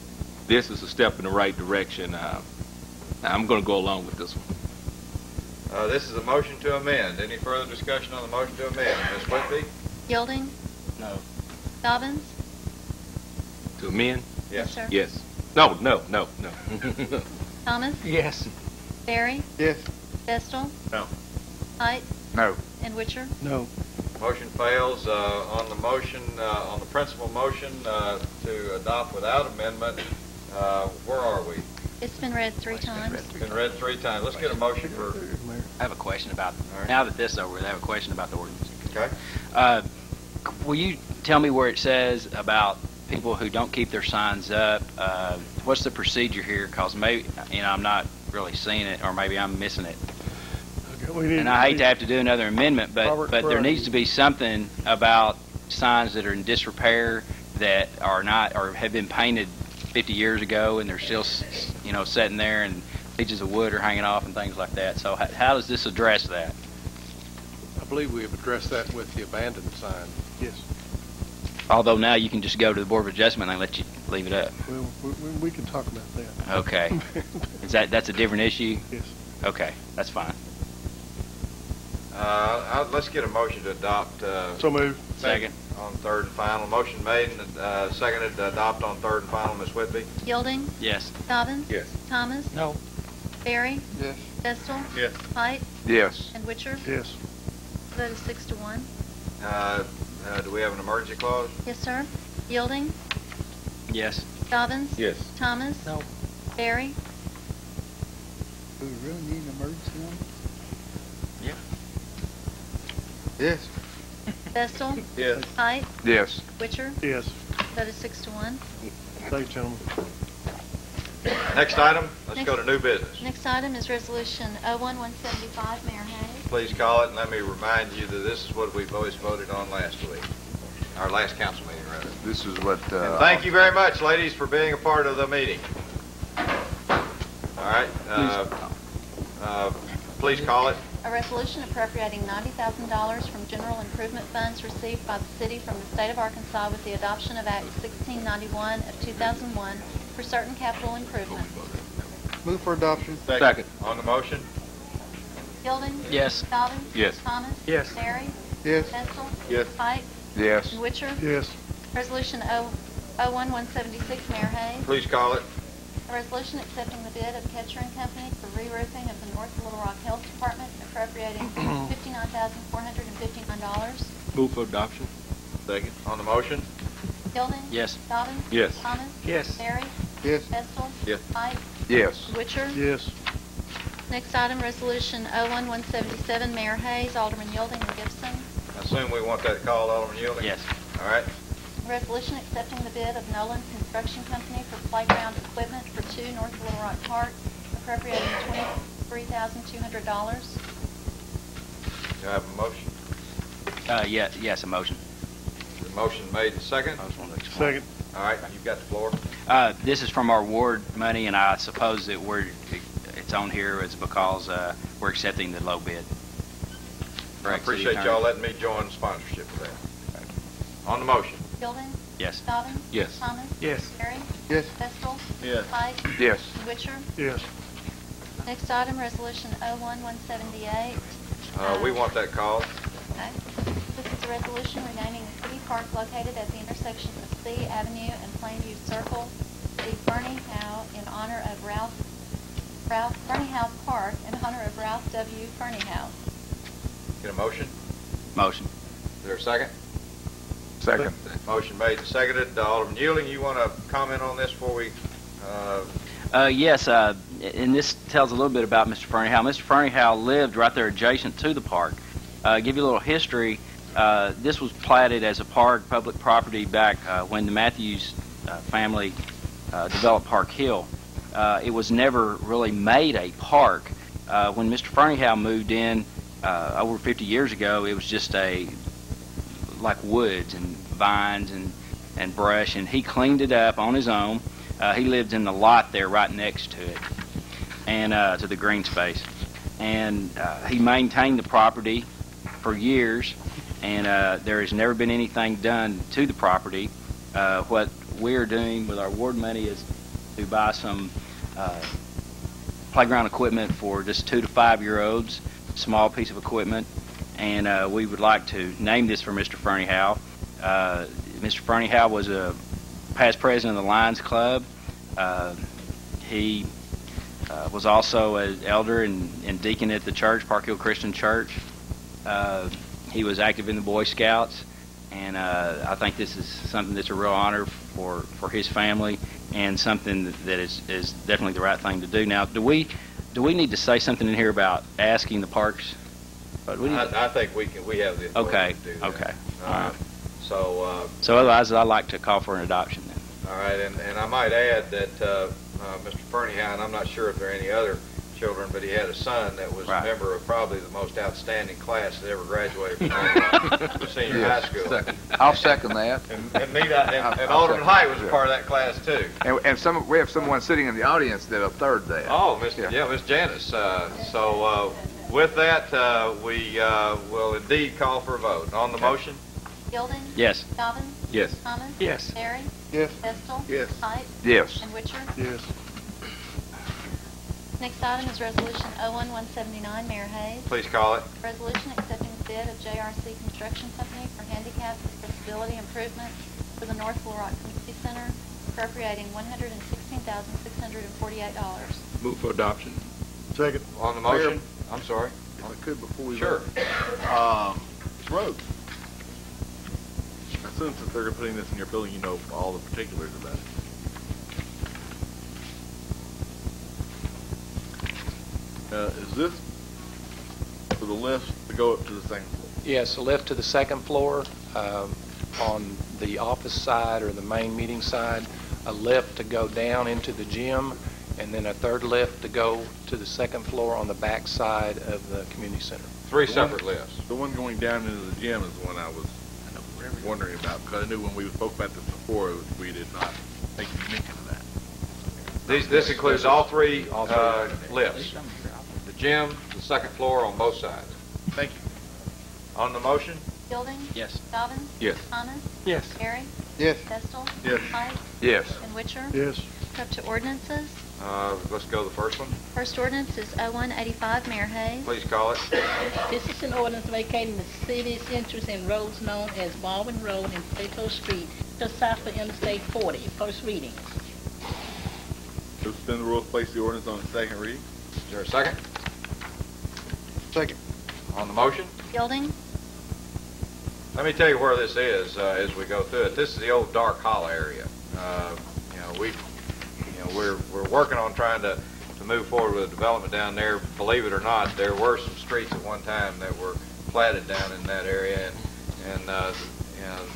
this is a step in the right direction. Uh, I'm going to go along with this one. Uh, this is a motion to amend. Any further discussion on the motion to amend? Miz Whitby? Yielding. No. Dobbins. To amend? Yes, sir. Yes. No, no, no, no. Thomas. Yes. Barry. Yes. Vestal. No. Height. No. And Witcher. No. Motion fails. Uh, on the motion, uh, on the principal motion uh, to adopt without amendment, uh, where are we? It's been read three times. It's been read three times. Let's get a motion for, I have a question about, right. now that this is over, I have a question about the ordinance. okay? Uh, will you tell me where it says about people who don't keep their signs up? Uh, what's the procedure here? Because maybe, you know, I'm not really seeing it, or maybe I'm missing it. Okay, we need And I hate to have to do another amendment, but, Robert, but there Friday. needs to be something about signs that are in disrepair that are not, or have been painted fifty years ago, and they're still, s- you know, sitting there, and pieces of wood are hanging off and things like that. So how, how does this address that? I believe we have addressed that with the abandoned sign. Yes. Although now you can just go to the Board of Adjustment and they let you leave it up. Well, we, we, we can talk about that. Okay. Is that, that's a different issue? Yes. Okay, that's fine. Uh, I'll- let's get a motion to adopt. Uh, So moved. Second. On third and final. Motion made and uh, seconded to adopt on third and final. Miz Whitby? Yielding. Yes. Dobbins. Yes. Thomas. No. Barry. Yes. Vestal. Yes. Height. Yes. And Witcher. Yes. Vote is six to one. Uh, uh, do we have an emergency clause? Yes, sir. Yielding. Yes. Dobbins. Yes. Thomas. No. Barry. Do we really need an emergency on it? Yes. Vestal. Yes. Height. Yes. Witcher. Yes. Vote is six to one. Thank you, gentlemen. Next item, let's go to new business. Next item is Resolution oh one one seventy-five, Mayor Hayes. Please call it, and let me remind you that this is what we've always voted on last week, our last council meeting, rather. This is what, uh... And thank you very much, ladies, for being a part of the meeting. All right, uh, uh, please call it. A resolution appropriating ninety thousand dollars from general improvement funds received by the city from the state of Arkansas with the adoption of Act sixteen ninety-one of two thousand one for certain capital improvements. Move for adoption. Second. On the motion? Yielding. Yes. Dobbins. Yes. Thomas. Yes. Barry. Yes. Vestal. Yes. Height. Yes. And Witcher. Yes. Resolution oh one one seventy-six, Mayor Hayes. Please call it. A resolution accepting the bid of Ketcher and Company for re-roofing of the North Little Rock Health Department and appropriating fifty-nine thousand four hundred fifty-nine dollars. Move for adoption. Second. On the motion? Yielding. Yes. Dobbins. Yes. Thomas. Yes. Barry. Yes. Vestal. Yes. Height. Yes. Witcher. Yes. Next item, Resolution oh one one seventy-seven, Mayor Hayes, Alderman Yielding, and Gibson. I assume we want that called, Alderman Yielding? Yes. All right. Resolution accepting the bid of Nolan Construction Company for playground equipment for two North Little Rock Park, appropriating twenty-three thousand two hundred dollars. Do I have a motion? Uh, yeah, yes, a motion. The motion made and second? I just wanted to explain. Second. All right, you've got the floor. Uh, this is from our ward money, and I suppose that we're, it's on here is because, uh, we're accepting the low bid. I Correct, City appreciate Attorney? y'all letting me join sponsorship of that. On the motion? Yielding. Yes. Dobbins. Yes. Thomas. Yes. Barry. Yes. Vestal. Yes. Height. Yes. And Witcher. Yes. Next item, Resolution oh one one seventy-eight. Uh, we want that called. Okay. This is a resolution renaming the city park located at the intersection of C Avenue and Plainview Circle, the Bernie Howe in honor of Ralph, Ralph, Bernie Howe Park in honor of Ralph W. Bernie Howe. Get a motion? Motion. Is there a second? Second. Motion made and seconded. Uh, Alderman Yielding, you want to comment on this before we, uh, Uh, yes, uh, and this tells a little bit about Mister Fernie Howe. Mister Fernie Howe lived right there adjacent to the park. Uh, give you a little history. Uh, this was platted as a park, public property back uh, when the Matthews uh, family uh, developed Park Hill. Uh, it was never really made a park. Uh, when Mister Fernie Howe moved in uh, over fifty years ago, it was just a like woods and vines and, and brush, and he cleaned it up on his own. Uh, he lived in the lot there right next to it, and uh, to the green space. And uh, he maintained the property for years, and uh, there has never been anything done to the property. Uh, what we're doing with our ward money is to buy some uh, playground equipment for just two to five-year-olds, small piece of equipment, and uh, we would like to name this for Mister Fernie Howe. Uh, Mister Fernie Howe was a past president of the Lions Club. Uh, he uh, was also an elder and, and deacon at the church, Park Hill Christian Church. Uh, he was active in the Boy Scouts, and uh, I think this is something that's a real honor for, for his family and something that is, is definitely the right thing to do. Now, do we do we need to say something in here about asking the parks? But we need I, I think we can. We have the authority okay. to do that. Okay. Uh, All right. So. Uh, so otherwise, I'd like to call for an adoption then. All right, and, and I might add that uh, uh, Mister Fernie Howe, and I'm not sure if there are any other children, but he had a son that was right. a member of probably the most outstanding class that ever graduated from uh, senior Yes. high school. Second. I'll second that. And, and, Nita, and, I'll- and I'll Alderman second Height that, was a yeah. part of that class too. And, and some, we have someone sitting in the audience that'll third that. Oh, Miss yeah, yeah Miss Janice. Uh, so uh, with that, uh, we uh, will indeed call for a vote on the motion. Gilding. Yes. Dobbins. Yes. Thomas. Yes. Barry. Yes. Vestal. Yes. Height. Yes. And Witcher. Yes. Next item is Resolution oh one one seventy-nine, Mayor Hayes. Please call it. Resolution accepting the bid of J R C Construction Company for handicap accessibility improvements for the North Little Rock Community Center, appropriating one hundred sixteen thousand six hundred forty-eight dollars. Move for adoption. Second. On the motion? I'm sorry. If I could, before we Sure. vote. Um, it's roads. I assume since they're putting this in your building, you know all the particulars about it. Uh, is this for the lift to go up to the second floor? Yes, a lift to the second floor um, on the office side or the main meeting side, a lift to go down into the gym, and then a third lift to go to the second floor on the back side of the community center. Three The separate one- lifts. The one going down into the gym is the one I was wondering about, because I knew when we spoke about this before, it was- we did not make any mention of that. These, this includes all three uh, lifts. The gym, the second floor on both sides. Thank you. On the motion? Gilding. Yes. Dobbins. Yes. Thomas. Yes. Barry. Yes. Vestal. Yes. Height. Yes. And Witcher. Yes. Up to ordinances. Uh, let's go to the first one. First ordinance is oh one eighty-five, Mayor Hayes. Please call it. This is an ordinance vacating the city's interest in roads known as Baldwin Road and Plato Street, just south of Interstate forty. First reading. To suspend the rules, place the ordinance on its second reading. Is there a second? Second. On the motion? Gilding. Let me tell you where this is uh, as we go through it. This is the old Dark Hollow area. Uh, you know, we, you know, we're we're working on trying to to move forward with development down there. Believe it or not, there were some streets at one time that were platted down in that area, and and uh, you know,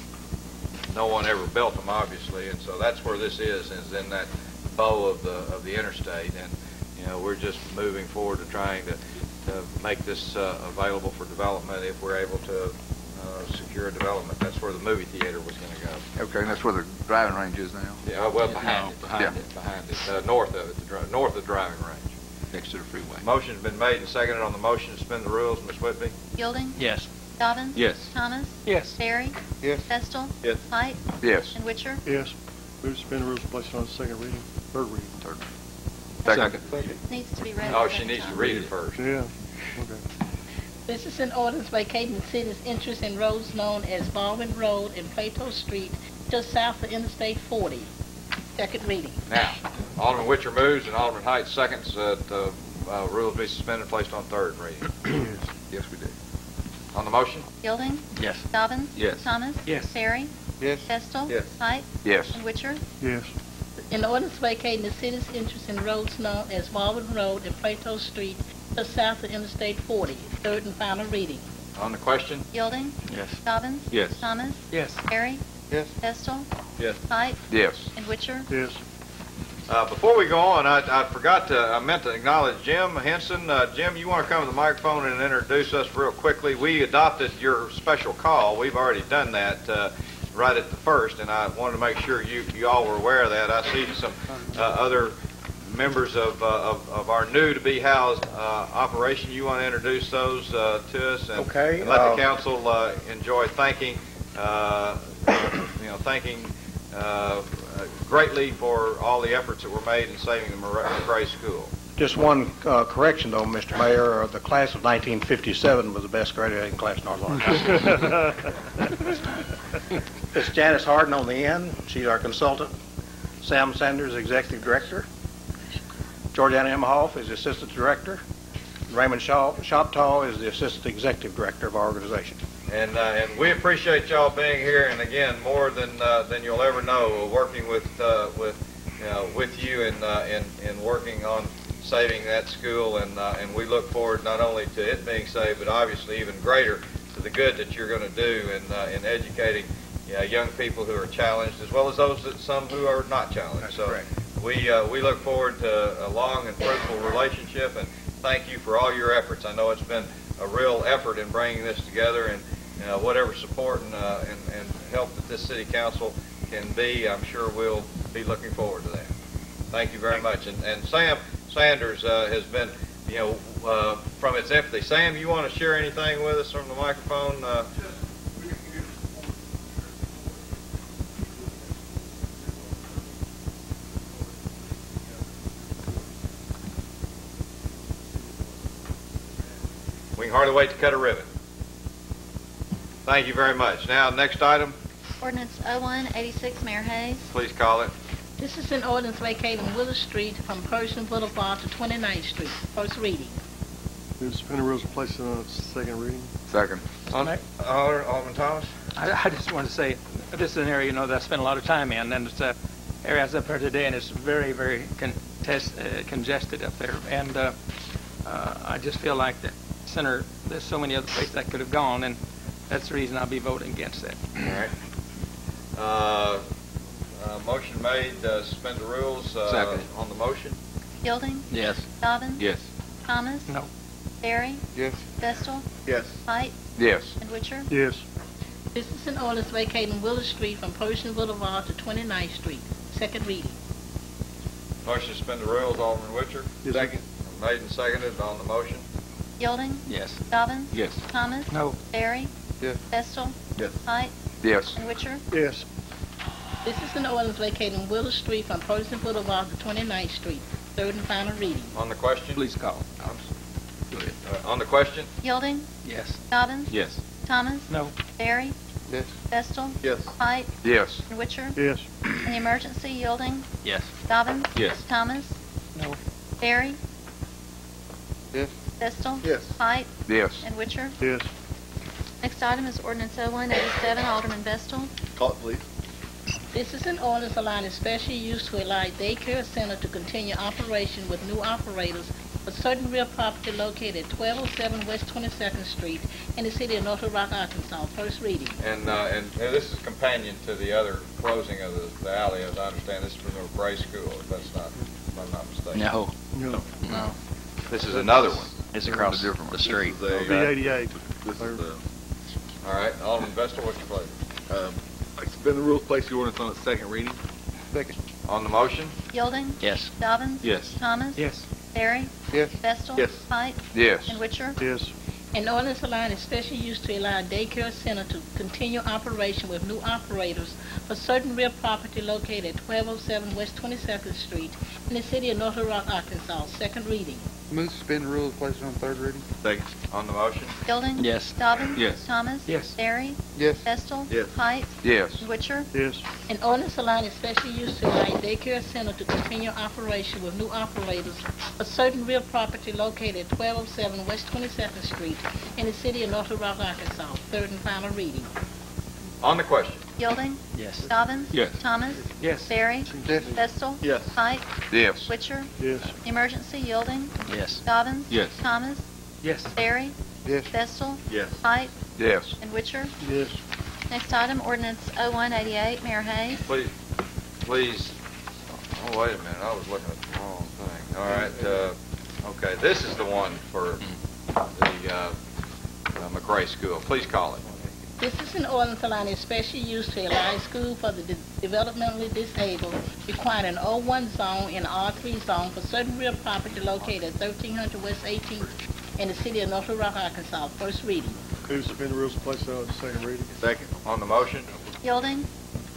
no one ever built them, obviously, and so that's where this is, is in that bow of the of the interstate, and you know, we're just moving forward to trying to to make this uh, available for development if we're able to uh, secure development. That's where the movie theater was going to go. Okay, and that's where the driving range is now? Yeah, well, behind No, it, behind behind Yeah. it, behind it, uh, north of it, the dri- north of the driving range. Next to the freeway. Motion's been made and seconded on the motion to suspend the rules. Miz Whitby? Gilding. Yes. Dobbins. Yes. Thomas. Yes. Barry. Yes. Vestal. Yes. Height. Yes. And Witcher. Yes. Move to suspend the rules, place it on its second reading, third reading. Third. Second. Needs to be read. Oh, at the she same needs to time. read it first. Yeah. Okay. This is an ordinance vacating the city's interest in roads known as Baldwin Road and Plato Street, just south of Interstate forty. Second reading. Now, Alderman Witcher moves and Alderman Height seconds that the uh, rules be suspended and placed on third reading. Yes. Yes, we did. On the motion? Gilding. Yes. Dobbins. Yes. Thomas. Yes. Barry. Yes. Vestal. Yes. Height. Yes. And Witcher. Yes. An ordinance vacating the city's interest in roads known as Baldwin Road and Plato Street, just south of Interstate forty. Third and final reading. On the question? Gilding. Yes. Dobbins. Yes. Thomas. Yes. Barry. Yes. Vestal. Yes. Height. Yes. And Witcher. Yes. Uh, before we go on, I, I forgot to, I meant to acknowledge Jim Henson. Uh, Jim, you want to come to the microphone and introduce us real quickly? We adopted your special call. We've already done that uh, right at the first, and I wanted to make sure you, you all were aware of that. I see some uh, other members of, uh, of, of our new to be housed uh, operation. You want to introduce those uh, to us and, Okay, and let uh, the council uh, enjoy thanking, uh, you know, thanking uh, uh, greatly for all the efforts that were made in saving the McRae School. Just one uh, correction, though, Mister Mayor. Uh, the class of nineteen fifty-seven was the best graduating class in North Lawrence High School. It's Janice Harden on the end. She's our consultant. Sam Sanders, Executive Director. Georgiana Emhoff is the Assistant Director. Raymond Shaw, Shoptaw is the Assistant Executive Director of our organization. And uh, and we appreciate y'all being here, and again, more than uh, than you'll ever know, working with uh, with you know, with you and uh, in in working on saving that school, and uh, and we look forward not only to it being saved, but obviously even greater to the good that you're going to do in uh, in educating you know, young people who are challenged, as well as those that some who are not challenged. That's so correct. we uh, we look forward to a long and fruitful relationship, and thank you for all your efforts. I know it's been a real effort in bringing this together, and you know, whatever support and, uh, and and help that this city council can be, I'm sure we'll be looking forward to that. Thank you very much. And and Sam Sanders uh, has been, you know, uh, from its infancy. Sam, you want to share anything with us from the microphone? Uh, we can hardly wait to cut a ribbon. Thank you very much. Now, next item, Ordinance oh one eighty-six, Mayor Hayes. please call it. This is an ordinance vacating Willow Street from Pershing Boulevard to twenty-ninth Street. First reading. Move to suspend the rules and place it on its second reading. Second. Alderman Alderman Thomas? I, I just want to say, this is an area, you know, that I spend a lot of time in, and it's an area I was up there today, and it's very, very contest, uh, congested up there. And uh, uh, I just feel like the center, there's so many other places that could have gone, and that's the reason I'll be voting against that. All right. Uh, uh, motion made, uh, suspend the rules. Uh, Second. On the motion? Yielding. Yes. Dobbins. Yes. Thomas. No. Barry. Yes. Vestal. Yes. Height. Yes. And Witcher. Yes. This is an ordinance vacating Willow Street from Pershing Boulevard to twenty-ninth Street. Second reading. Motion to suspend the rules, Alderman Witcher. Yes, sir. Second. Made and seconded on the motion. Yielding. Yes. Dobbins. Yes. Thomas. No. Barry. Yes. Vestal. Yes. Height. Yes. And Witcher. Yes. This is an ordinance vacating Willow Street from Pershing Boulevard to twenty-ninth Street. Third and final reading. On the question? Please call. Go ahead. Uh, on the question? Yielding. Yes. Dobbins. Yes. Thomas. No. Barry. Yes. Vestal. Yes. Height. Yes. And Witcher. Yes. In the emergency, Yielding. Yes. Dobbins. Yes. Thomas. No. Barry. Yes. Vestal. Yes. Height. Yes. And Witcher. Yes. Next item is ordinance oh one eighty-seven, Alderman Vestal. Call it, please. This is an ordinance allowing special use to allow daycare center to continue operation with new operators for certain real property located at twelve oh seven West twenty-second Street in the city of North Little Rock, Arkansas. First reading. And uh, and uh, this is companion to the other closing of the, the alley, as I understand. This is from the McRae School, if that's not, if I'm not mistaken. No. No. No. This is another one. It's across a different the one. street. This is B a, eighty-eight. this is a, All right, Alderman Vestal, what's your pleasure? um, I suspend the rules, place the ordinance on its second reading. Second. On the motion? Yielding. Yes. Dobbins. Yes. Thomas. Yes. Barry. Yes. Vestal. Yes. Height. Yes. And Witcher. Yes. An ordinance allowing a special use to allow daycare center to continue operation with new operators for certain real property located at twelve oh seven West twenty-second Street in the city of North Little Rock, Arkansas. Second reading. Move to suspend the rules, place it on third reading. Second. On the motion? Yielding. Yes. Dobbins. Yes. Thomas. Yes. Barry. Yes. Vestal. Yes. Height. Yes. And Witcher. Yes. An ordinance allowing a special use to allow a daycare center to continue operation with new operators for certain real property located at twelve oh seven West twenty-second Street in the city of North Little Rock, Arkansas. Third and final reading. On the question? Yielding. Yes. Dobbins. Yes. Thomas. Yes. Barry. Yes. Vestal. Yes. Height. Yes. Witcher. Yes. Emergency. Yielding. Yes. Dobbins. Yes. Thomas. Yes. Barry. Yes. Vestal. Yes. Height. Yes. And Witcher. Yes. Next item, ordinance oh one eighty-eight, Mayor Hayes. Please, please, oh, wait a minute, I was looking at the wrong thing. All right, uh, okay, this is the one for the uh, uh, McRae School. Please call it. This is an ordinance allowing a special use to allow a school for the de- developmentally disabled requiring an O one zone and R three zone for certain real property located at thirteen hundred West eighteenth in the city of North Little Rock, Arkansas. First reading. Move to suspend the rules and place it on its second reading. Second. On the motion? Yielding.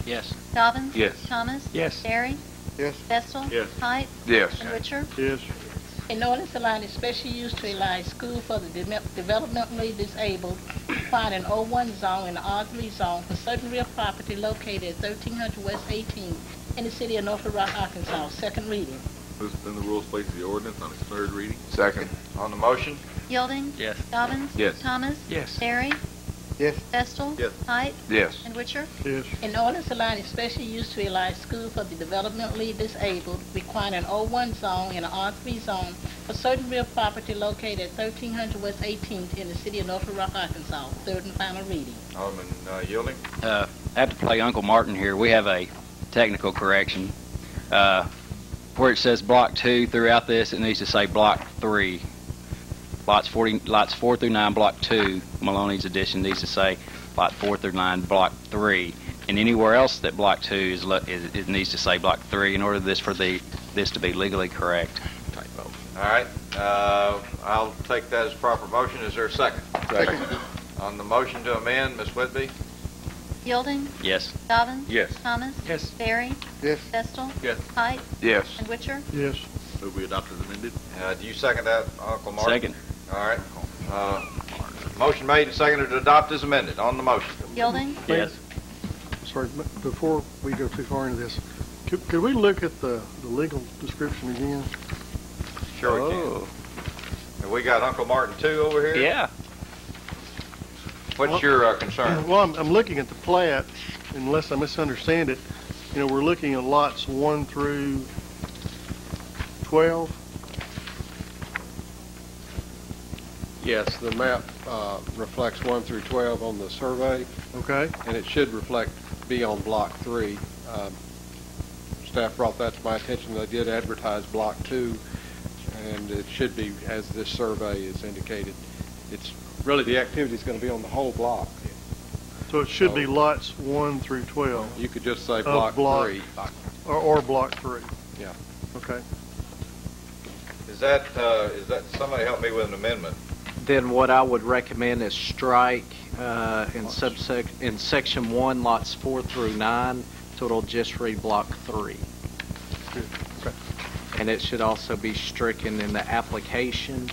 Yes. Dobbins. Yes. Thomas. Yes. Barry. Yes. Vestal. Yes. Height. Yes. And Witcher. Yes. An ordinance allowing special use to allow school for the de- developmentally disabled, find an O one zone and an R three zone for certain real property located at thirteen hundred West eighteenth in the city of North Little Rock, Arkansas. Second reading. Move to suspend the rules, place the ordinance on its third reading. Second. On the motion? Yielding. Yes. Dobbins. Yes. Thomas. Yes. Barry. Yes. Vestal. Yes. Height. Yes. And Witcher. Yes. An ordinance allowing special use to allow school for the developmentally disabled, requiring an O one zone and an R three zone for certain real property located at thirteen hundred West eighteenth in the city of North Little Rock, Arkansas. Third and final reading. Alderman uh, Yielding? Uh, I have to play Uncle Martin here. We have a technical correction. Uh, where it says block two throughout this, it needs to say block three. Lots forty, lots four through nine, block two. Maloney's addition needs to say lot four through nine, block three. And anywhere else that block two is, lo- is it needs to say block three in order this for the this to be legally correct. Typo. All right. Uh, I'll take that as proper motion. Is there a second? Second. On the motion to amend, Miz Whitby? Yielding. Yes. Dobbins. Yes. Thomas. Yes. Barry. Yes. Vestal. Yes. Height. Yes. And Witcher. Yes. Move we adopt as amended. Uh, do you second that, Uncle Martin? Second. All right. Uh, motion made and seconded to adopt as amended. On the motion. Yielding. Yes. Sorry, but before we go too far into this, could, could we look at the, the legal description again? Sure we can. And we got Uncle Martin too over here? Yeah. What's your uh, concern? Well, I'm, I'm looking at the plat, unless I misunderstand it. You know, we're looking at lots one through twelve. Yes, the map uh, reflects one through twelve on the survey, Okay. and it should reflect, be on block three. Um, Staff brought that to my attention. They did advertise block two, and it should be, as this survey is indicated. It's really, the activity is going to be on the whole block. So it should be So- lots one through twelve. You could just say Of block block- three. Or, or block three. Yeah. Okay. Is that, uh, is that, somebody help me with an amendment? Then what I would recommend is strike uh, in subsec, in section one, lots four through nine, so it'll just read block three. Good. Okay. And it should also be stricken in the application,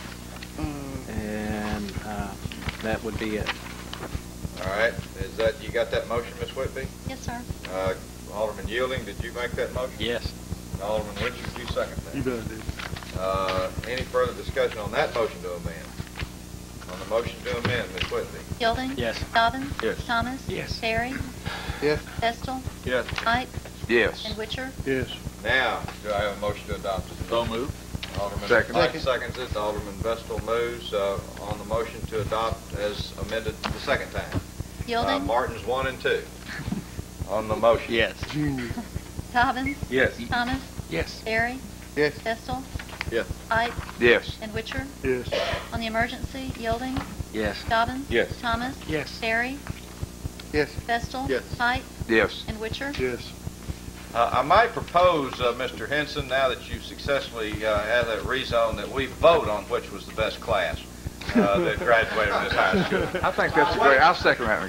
and uh, that would be it. All right. Is that, you got that motion, Miz Whitby? Yes, sir. Uh, Alderman Yielding, did you make that motion? Yes. Alderman Richards, you second that? You bet I did. Uh, any further discussion on that motion to amend? On the motion to amend, Miz Whitby? Yielding. Yes. Dobbins. Yes. Thomas. Yes. Barry. Yes. Vestal. Yes. Height. Yes. And Witcher. Yes. Now, do I have a motion to adopt as So amended? moved. Alderman Second. Height seconds it. Alderman Vestal moves uh, on the motion to adopt as amended the second time. Uh, Yielding. Martin's one and two. On the motion. Yes. Junior. Dobbins. Yes. Thomas. Yes. Barry. Yes. Vestal. Yes. Height. Yes. And Witcher. Yes. On the emergency, Yielding. Yes. Dobbins. Yes. Thomas. Yes. Barry. Yes. Vestal. Yes. Height. Yes. And Witcher. Yes. Uh, I might propose, uh, Mister Henson, now that you've successfully uh, had that rezone, that we vote on which was the best class uh, that graduated from this high school. I think that's great. I'll second that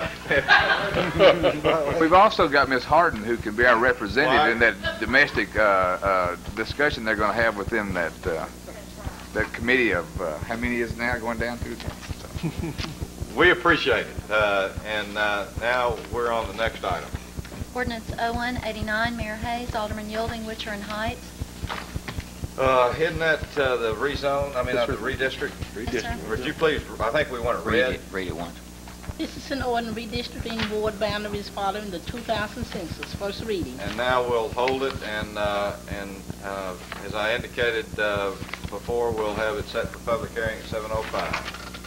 one. We've also got Miss Harden, who can be our representative in that domestic uh, uh, discussion they're going to have within that uh, that committee of, uh, how many is now going down to? We appreciate it. Uh, and uh, now we're on the next item. Ordinance oh one eighty-nine, Mayor Hayes, Alderman Yielding, Witcher, and Height. Uh, isn't that uh, the rezone, I mean, uh, the redistrict? Yes, sir. Would you please, I think we want it Read read. it. Read it once. This is an ordinance redistricting ward boundaries following the two thousand census. First reading. And now we'll hold it, and, uh, and uh, as I indicated uh, before, we'll have it set for public hearing at seven oh five.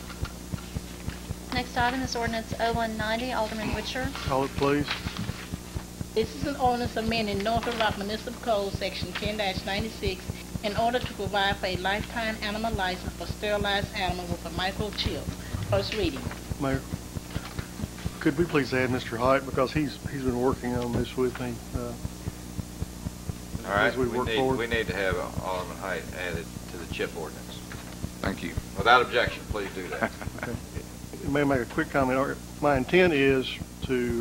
Next item is ordinance oh one ninety, Alderman Witcher. Call it, please. This is an ordinance amending North Little Rock Municipal Code, Section ten ninety-six, in order to provide for a lifetime animal license for sterilized animals with a microchip. First reading. Mayor, could we please add Mister Height, because he's he's been working on this with me. Uh, All right, as we we work need, forward. we need to have Alderman Height added to the chip ordinance. Thank you. Without objection, please do that. Okay. May I make a quick comment? Our- My intent is to uh,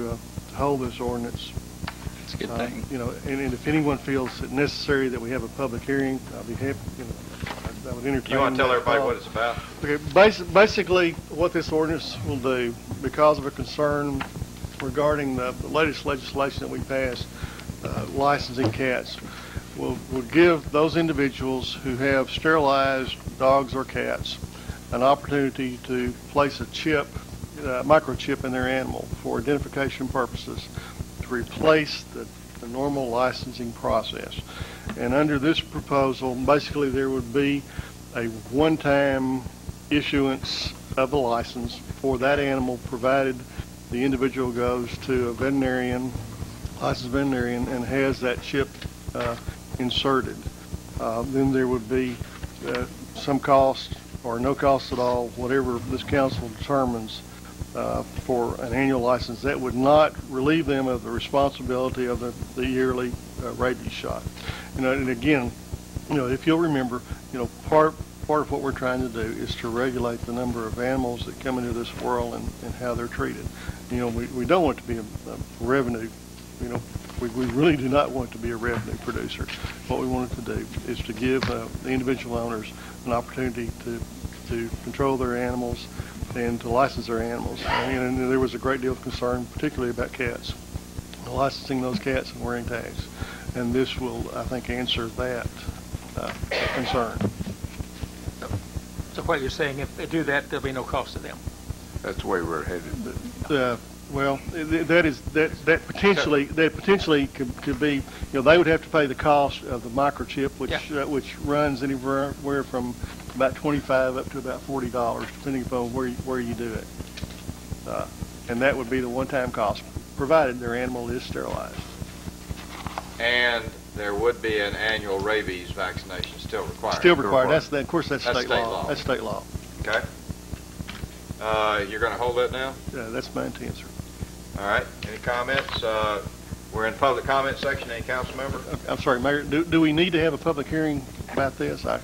to hold this ordinance. It's a good Uh, thing. You know, and, and if anyone feels it necessary that we have a public hearing, I'll be happy, you know, I- I would entertain. You want to tell that everybody call. what it's about? Okay, basi- basically, what this ordinance will do, because of a concern regarding the the latest legislation that we passed, uh, licensing cats, will will give those individuals who have sterilized dogs or cats an opportunity to place a chip, uh, microchip in their animal for identification purposes to replace the, the normal licensing process. And under this proposal, basically there would be a one-time issuance of a license for that animal, provided the individual goes to a veterinarian, licensed veterinarian, and has that chip uh, inserted. Uh, then there would be uh, some cost or no cost at all, whatever this council determines uh, for an annual license. That would not relieve them of the responsibility of the, the yearly uh, rabies shot. You know, and again, you know, if you'll remember, you know, part part of what we're trying to do is to regulate the number of animals that come into this world and, and how they're treated. You know, we, we don't want it to be a, a revenue, you know, we, we really do not want it to be a revenue producer. What we want it to do is to give uh, the individual owners an opportunity to to control their animals and to license their animals. And, and there was a great deal of concern, particularly about cats, licensing those cats and wearing tags. And this will, I think, answer that uh, concern. So what you're saying, if they do that, there'll be no cost to them? That's the way we're headed. Uh, well, th- that is that that potentially that potentially could, could be, you know, they would have to pay the cost of the microchip, which Yeah. uh, which runs anywhere where from about twenty-five up to about forty dollars, depending upon where you, where you do it. Uh, and that would be the one-time cost, provided their animal is sterilized. And there would be an annual rabies vaccination still required. Still required. That's that. Of course, that's, That's state, state law. law. That's state law. Okay. Uh, you're going to hold that now? Yeah, that's my intent, sir. All right. Any comments? Uh, we're in public comment section. Any council member? I'm sorry, Mayor. Do, do we need to have a public hearing about this? I,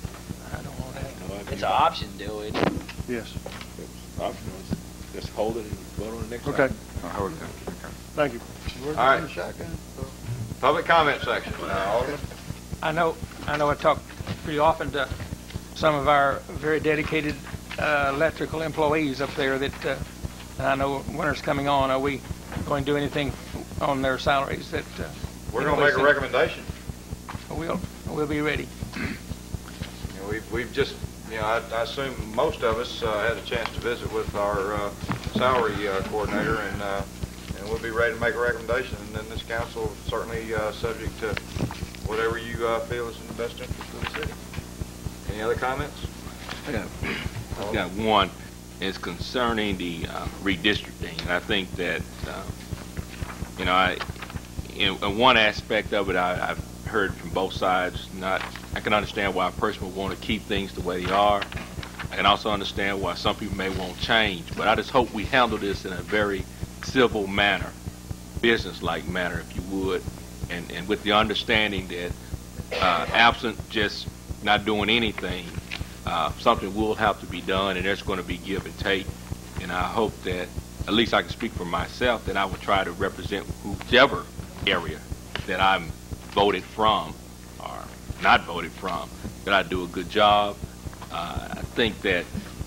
It's an option, do it. yes. Optional. Just hold it and vote on the next Okay. item. I'll hold it. Okay. Thank you. All right. The shotgun, so. Public comment section. Uh, Alderman? I know, I know I talk pretty often to some of our very dedicated uh, electrical employees up there that, uh, and I know winter's coming on. Are we going to do anything on their salaries that? Uh, We're you going know, to make a they recommendation. said- We'll, we'll be ready. You know, we've, we've just, you know, I, I assume most of us uh, had a chance to visit with our uh, salary uh, coordinator, and uh, and we'll be ready to make a recommendation. And then this council certainly uh, subject to whatever you uh, feel is in the best interest of the city. Any other comments? I got, I've got one. It's concerning the uh, redistricting. And I think that, uh, you know, I, in, in one aspect of it, I, I've heard from both sides. Not, I can understand why a person would want to keep things the way they are. I can also understand why some people may want change. But I just hope we handle this in a very civil manner, business-like manner, if you would, and, and with the understanding that uh, absent just not doing anything, uh, something will have to be done, and there's going to be give and take. And I hope that, at least I can speak for myself, that I would try to represent whichever area that I'm voted from or not voted from, that I do a good job. Uh, I think that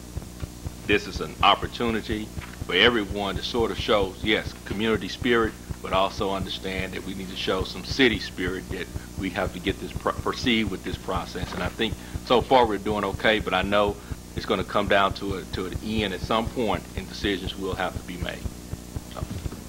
this is an opportunity for everyone to sort of show, yes, community spirit, but also understand that we need to show some city spirit, that we have to get this pro- proceed with this process. And I think so far we're doing okay, but I know it's going to come down to a to an end at some point, and decisions will have to be made. So.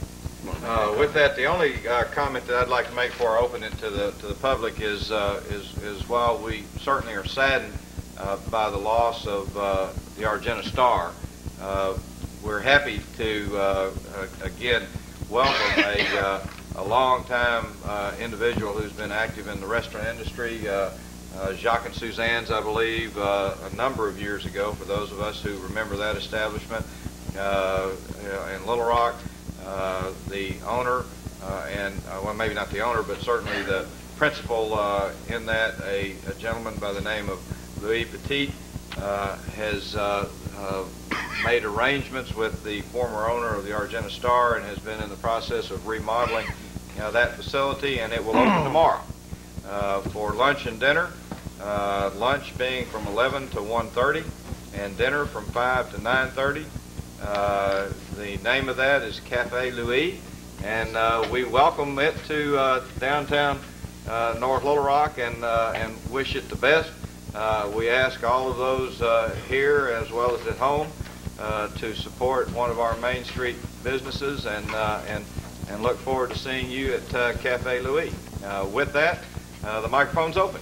Uh, with that, the only uh, comment that I'd like to make before I open it to the to the public is uh, is is while we certainly are saddened uh, by the loss of uh, the Argenta Star, uh, we're happy to uh, uh, again welcome a uh, a long-time uh, individual who's been active in the restaurant industry, uh, uh, Jacques and Suzanne's, I believe, uh, a number of years ago. For those of us who remember that establishment uh, in Little Rock. Uh, the owner, uh, and uh, well, maybe not the owner, but certainly the principal uh, in that, a, a gentleman by the name of Louis Petit, uh, has uh, uh, made arrangements with the former owner of the Argenta Star and has been in the process of remodeling uh, that facility, and it will open tomorrow uh, for lunch and dinner. Uh, lunch being from eleven to one thirty, and dinner from five to nine thirty. Uh, the name of that is Cafe Louis, and uh, we welcome it to uh, downtown uh, North Little Rock and uh, and wish it the best. Uh, we ask all of those uh, here as well as at home uh, to support one of our Main Street businesses, and uh, and and look forward to seeing you at uh, Cafe Louis. Uh, with that, uh, the microphone's open.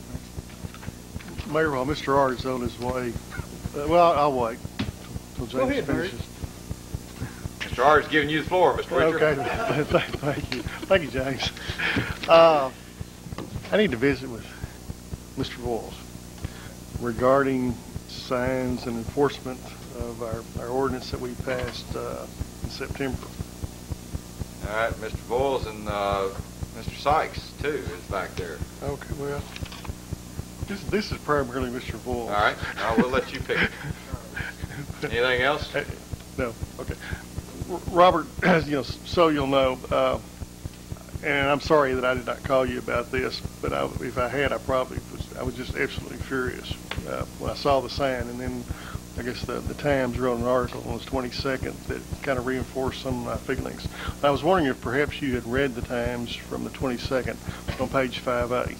Mayor, while Mister Ard is on his way, uh, well, I'll wait till James Go ahead, finishes. Mister Ard is giving you the floor, Mister Richard. Okay, thank you, thank you, James. Uh, I need to visit with Mister Boyles regarding signs and enforcement of our, our ordinance that we passed uh, in September. All right, Mister Boyles, and uh, Mister Sykes too is back there. Okay, well, this this is primarily Mister Boyles. All right, I will let you pick it. Anything else? Uh, No. Okay. R- Robert, as you know, so you'll know, uh, and I'm sorry that I did not call you about this, but I, if I had, I probably was. I was just absolutely furious uh, when I saw the sign, and then I guess the the Times wrote an article on the twenty-second that kind of reinforced some of my feelings. I was wondering if perhaps you had read the Times from the twenty-second on page five A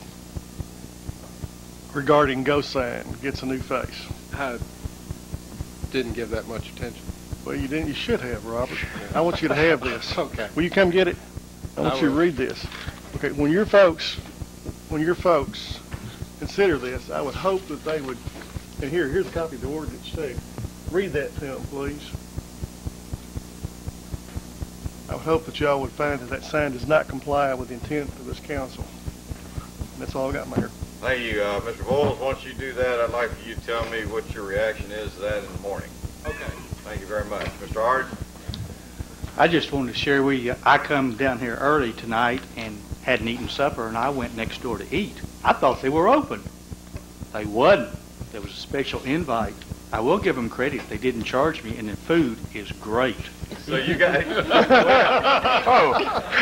regarding Go Sign gets a new face. I didn't give that much attention. Well, you didn't. You should have, Robert. I want you to have this. Okay. Will you come get it? I want I you to will. read this. Okay. When your folks, when your folks consider this, I would hope that they would. And here, here's a copy of the ordinance too. Read that to them, please. I would hope that y'all would find that that sign does not comply with the intent of this council. That's all I got, Mayor. Thank you, uh, Mister Boyles. Once you do that, I'd like for you to tell me what your reaction is to that in the morning. Okay. Thank you very much. Mister Ard? I just wanted to share with you, I come down here early tonight and hadn't eaten supper, and I went next door to eat. I thought they were open. They wasn't. There was a special invite. I will give them credit. They didn't charge me, and the food is great. So you got Oh.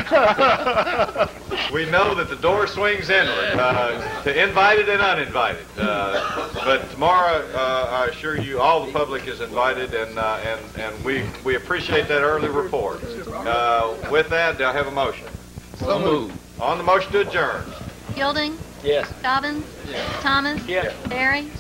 We know that the door swings inward, uh, to invited and uninvited. Uh, but tomorrow, uh, I assure you, all the public is invited, and uh, and and we we appreciate that early report. Uh, with that, do I have a motion? So moved. On the motion to adjourn. Yielding. Yes. Dobbins. Thomas. Yes. Barry.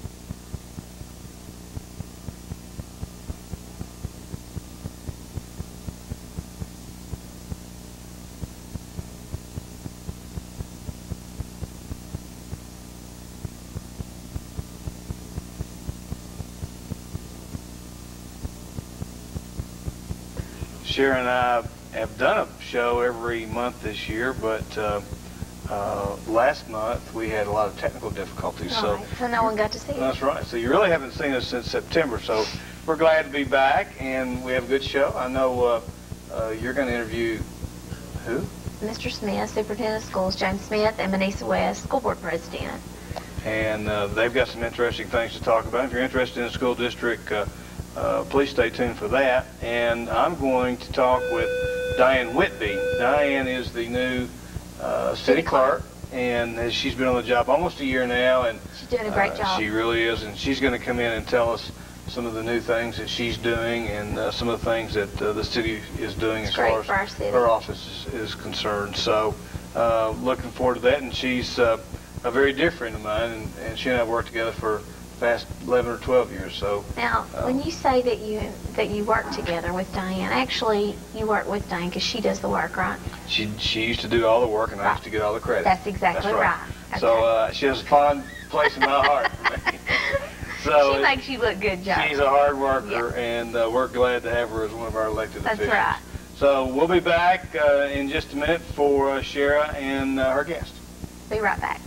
Sharon and I have done a show every month this year, but uh, uh, last month we had a lot of technical difficulties. So, Right, so no one got to see it. that's right. So you really haven't seen us since September. So we're glad to be back, and we have a good show. I know uh, uh, you're going to interview who? Mister Smith, Superintendent of Schools, James Smith, and Manisa West, School Board President. And uh, they've got some interesting things to talk about. If you're interested in the school district, uh, uh, please stay tuned for that. And I'm going to talk with Diane Whitby. Diane is the new uh, city clerk, and as she's been on the job almost a year now, and She's doing a great uh, job. She really is, and she's going to come in and tell us some of the new things that she's doing and uh, some of the things that uh, the city is doing It's as great far for our as city. her office is, is concerned. So uh, looking forward to that, and she's uh, a very dear friend of mine, and, and she and I have worked together for the past eleven or twelve years. So Now, uh, when you say that you that you work together with Diane, actually you work with Diane because she does the work, right? she she used to do all the work, and I used to get all the credit. That's exactly That's right. Okay. So uh, she has a fond place in my heart for me. So she makes you look good, Joe. she's a hard worker, and uh, we're glad to have her as one of our elected That's officials. right. So we'll be back uh, in just a minute for uh, Shara and uh, her guest. Be right back.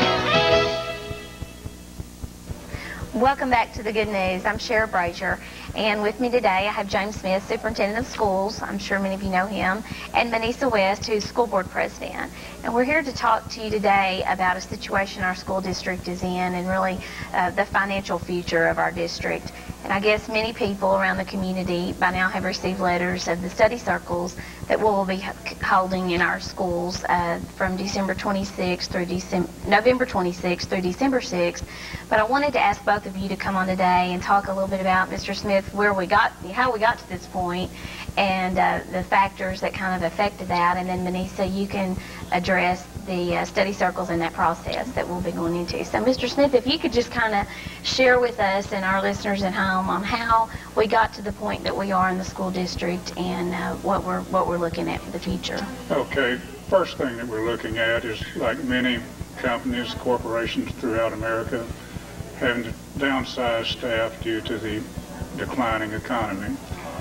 Welcome back to the Good News. I'm Shara Brazier, And with me today, I have James Smith, Superintendent of Schools. I'm sure many of you know him. And Manisa West, who's School Board President. And we're here to talk to you today about a situation our school district is in and really uh, the financial future of our district. And I guess many people around the community by now have received letters of the study circles that we'll be holding in our schools uh, from December twenty-sixth through December, November twenty-sixth through December sixth. But I wanted to ask both of you to come on today and talk a little bit about, Mister Smith, where we got, how we got to this point, and uh, the factors that kind of affected that. And then Manisa, you can address the uh, study circles in that process that we'll be going into. So, Mister Smith, if you could just kind of share with us and our listeners at home on how we got to the point that we are in the school district and uh, what we're what we're looking at for the future. Okay, first thing that we're looking at is, like many companies, corporations throughout America, having to downsize staff due to the declining economy.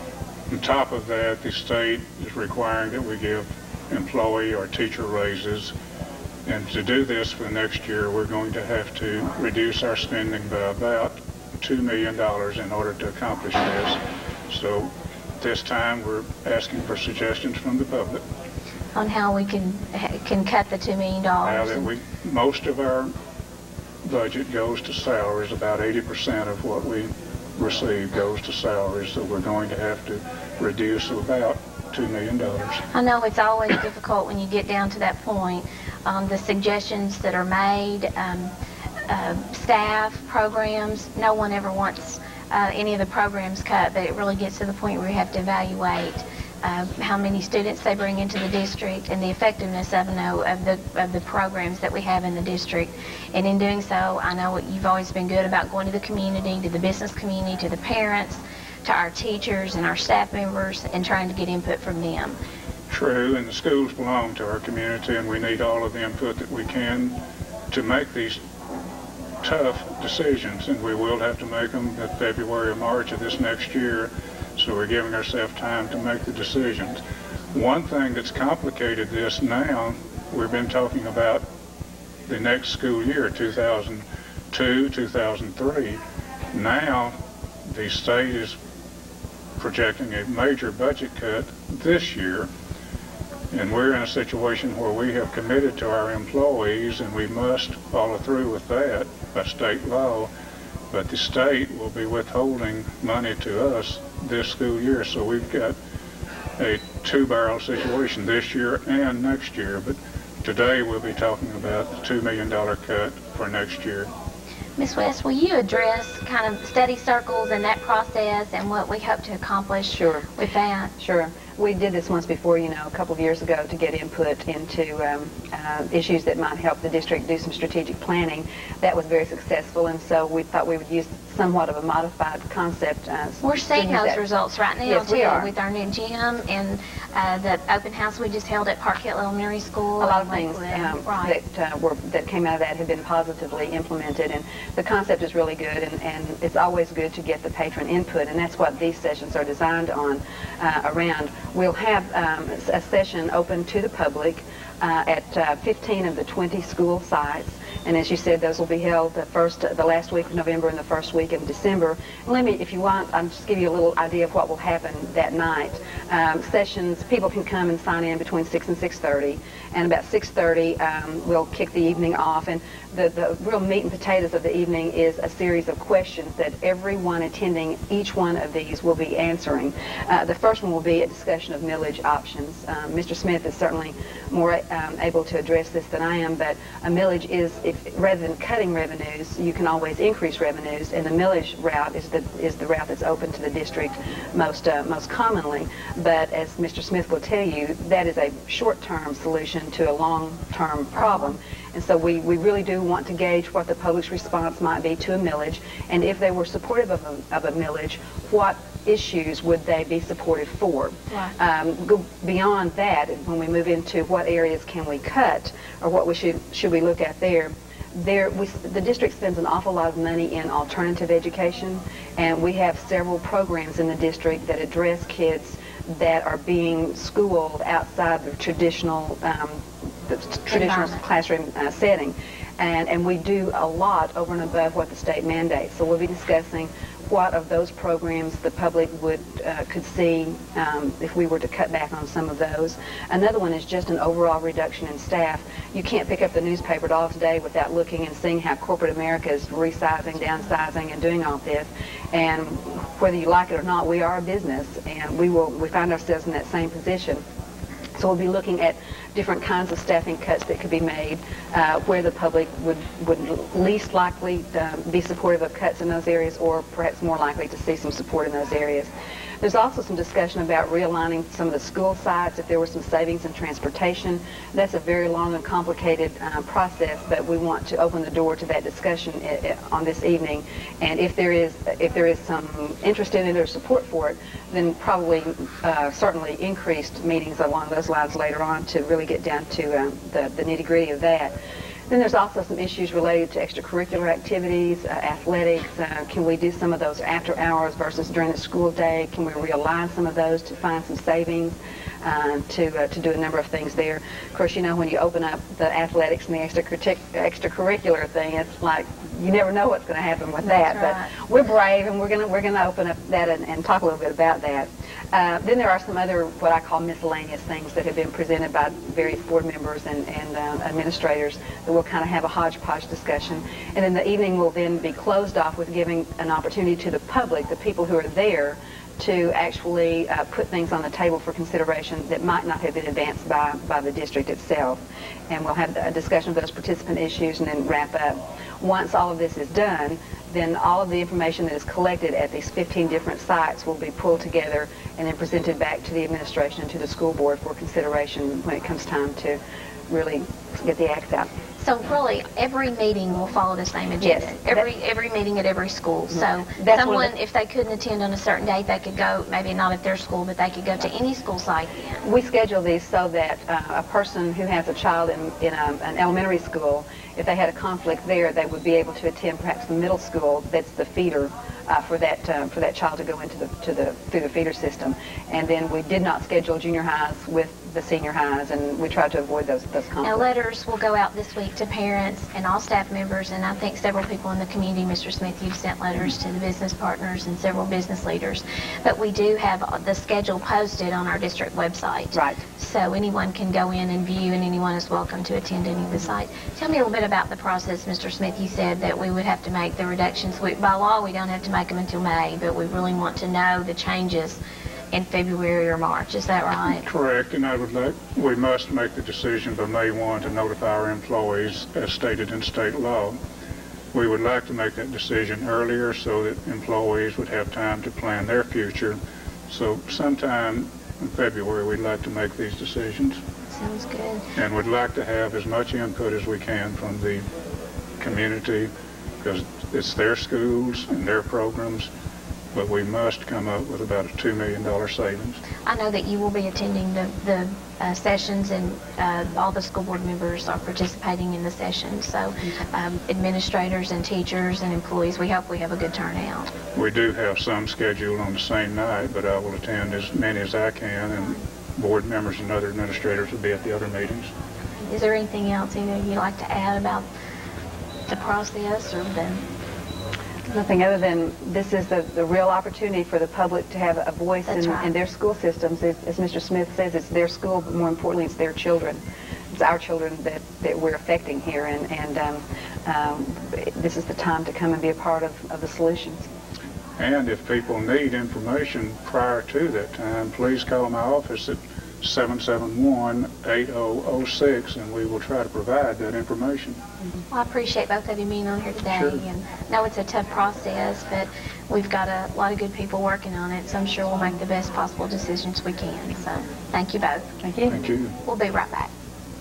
On top of that, the state is requiring that we give employee or teacher raises. And to do this for next year, we're going to have to reduce our spending by about two million dollars in order to accomplish this. So this time, we're asking for suggestions from the public. On how we can can cut the two million dollars. Now that we, most of our budget goes to salaries, about eighty percent of what we receive goes to salaries, so we're going to have to reduce about two million dollars. I know it's always difficult when you get down to that point. Um, the suggestions that are made, um, uh, staff, programs, no one ever wants uh, any of the programs cut, but it really gets to the point where you have to evaluate uh, how many students they bring into the district and the effectiveness of, know, of, the, of the programs that we have in the district. And in doing so, I know you've always been good about going to the community, to the business community, to the parents, to our teachers and our staff members, and trying to get input from them. True, and the schools belong to our community, and we need all of the input that we can to make these tough decisions, and we will have to make them in February or March of this next year, so we're giving ourselves time to make the decisions. One thing that's complicated this now, we've been talking about the next school year, two thousand two, two thousand three. Now, the state is projecting a major budget cut this year, and we're in a situation where we have committed to our employees, and we must follow through with that by state law, but the state will be withholding money to us this school year, so we've got a two-barrel situation this year and next year, but today we'll be talking about the two million dollars cut for next year. Miz West, will you address kind of study circles and that process and what we hope to accomplish sure. with that? Sure. We did this once before, you know, a couple of years ago to get input into um, uh, issues that might help the district do some strategic planning. That was very successful, and so we thought we would use somewhat of a modified concept. Uh, We're seeing those that. results right now, yes, too, we are. with our new gym and uh, the open house we just held at Park Hill Elementary School. A lot of things um, right. that uh, were that came out of that have been positively implemented, and the concept is really good, and, and it's always good to get the patron input, and that's what these sessions are designed on uh, around. We'll have um, a session open to the public uh, at uh, fifteen of the twenty school sites. And as you said, those will be held the first, the last week of November and the first week of December. And let me, if you want, I'll just give you a little idea of what will happen that night. Um, sessions, people can come and sign in between six and six thirty, and about six thirty um, we'll kick the evening off. And the, the real meat and potatoes of the evening is a series of questions that everyone attending each one of these will be answering. Uh, the first one will be a discussion of millage options. Um, Mister Smith is certainly more um, able to address this than I am, but a millage is, if rather than cutting revenues, you can always increase revenues, and the millage route is the is the route that's open to the district most uh, most commonly. But as Mister Smith will tell you, that is a short-term solution to a long-term problem. And so we, we really do want to gauge what the public's response might be to a millage, and if they were supportive of a, of a millage, what issues would they be supportive for? Right. Um, go beyond that, when we move into what areas can we cut, or what we should should we look at there, there we, the district spends an awful lot of money in alternative education, and we have several programs in the district that address kids that are being schooled outside the traditional um, the traditional classroom uh, setting. And, and we do a lot over and above what the state mandates. So we'll be discussing what of those programs the public would uh, could see um, if we were to cut back on some of those. Another one is just an overall reduction in staff. You can't pick up the newspaper at all today without looking and seeing how corporate America is resizing, downsizing, and doing all this. And whether you like it or not, we are a business, and we will we find ourselves in that same position. So we'll be looking at different kinds of staffing cuts that could be made, uh, where the public would, would least likely um, be supportive of cuts in those areas, or perhaps more likely to see some support in those areas. There's also some discussion about realigning some of the school sites if there were some savings in transportation. That's a very long and complicated uh, process, but we want to open the door to that discussion I I on this evening. And if there is if there is some interest in it or support for it, then probably uh, certainly increased meetings along those lines later on to really get down to um, the, the nitty-gritty of that. Then there's also some issues related to extracurricular activities, uh, athletics. Uh, can we do some of those after hours versus during the school day? Can we realign some of those to find some savings uh, to uh, to do a number of things there? Of course, you know, when you open up the athletics and the extracurric extracurricular thing, it's like you never know what's going to happen with that. That's right. But we're brave, and we're going to we're going to open up that and, and talk a little bit about that. Uh, then there are some other what I call miscellaneous things that have been presented by various board members and, and uh, administrators that we'll kind of have a hodgepodge discussion. And then the evening will then be closed off with giving an opportunity to the public, the people who are there, to actually uh, put things on the table for consideration that might not have been advanced by, by the district itself. And we'll have a discussion of those participant issues and then wrap up. Once all of this is done, then all of the information that is collected at these fifteen different sites will be pulled together and then presented back to the administration and to the school board for consideration when it comes time to really get the act out. So really, every meeting will follow the same agenda. Yes. Every every meeting at every school. So That's one of someone, the- if they couldn't attend on a certain date, they could go, maybe not at their school, but they could go to any school site then. We schedule these so that uh, a person who has a child in, in a, an elementary school, if they had a conflict there, they would be able to attend perhaps the middle school that's the feeder uh, for that uh, for that child to go into the to the through the feeder system. And then we did not schedule junior highs with the senior highs, and we tried to avoid those those conflicts. Now, letters will go out this week to parents and all staff members, and I think several people in the community. Mister Smith, you've sent letters to the business partners and several business leaders. But we do have the schedule posted on our district website. Right. So anyone can go in and view, and anyone is welcome to attend any of the sites. Tell me a little bit about the process, Mister Smith. You said that we would have to make the reductions. We, by law, we don't have to make them until May, but we really want to know the changes in February or March. Is that right? Correct, and I would like, we must make the decision by May first to notify our employees as stated in state law. We would like to make that decision earlier so that employees would have time to plan their future. So sometime in February, we'd like to make these decisions. Sounds good. And would like to have as much input as we can from the community, because it's their schools and their programs, but we must come up with about a two million dollar savings. I know that you will be attending the, the uh, sessions, and uh, all the school board members are participating in the sessions. So um, administrators and teachers and employees, we hope we have a good turnout. We do have some scheduled on the same night, but I will attend as many as I can, and board members and other administrators will be at the other meetings. Is there anything else either you'd like to add about the process or the... Nothing other than this is the, the real opportunity for the public to have a voice in, right. in their school systems. As, as Mister Smith says, it's their school, but more importantly, it's their children. It's our children that, that we're affecting here, and, and um, um, this is the time to come and be a part of, of the solutions. And if people need information prior to that time, please call my office at seven seven one, eight zero zero six, and we will try to provide that information. Well, I appreciate both of you being on here today. Sure. And I know it's a tough process, but we've got a lot of good people working on it, so I'm sure we'll make the best possible decisions we can. So thank you both. Thank you. Thank you. We'll be right back.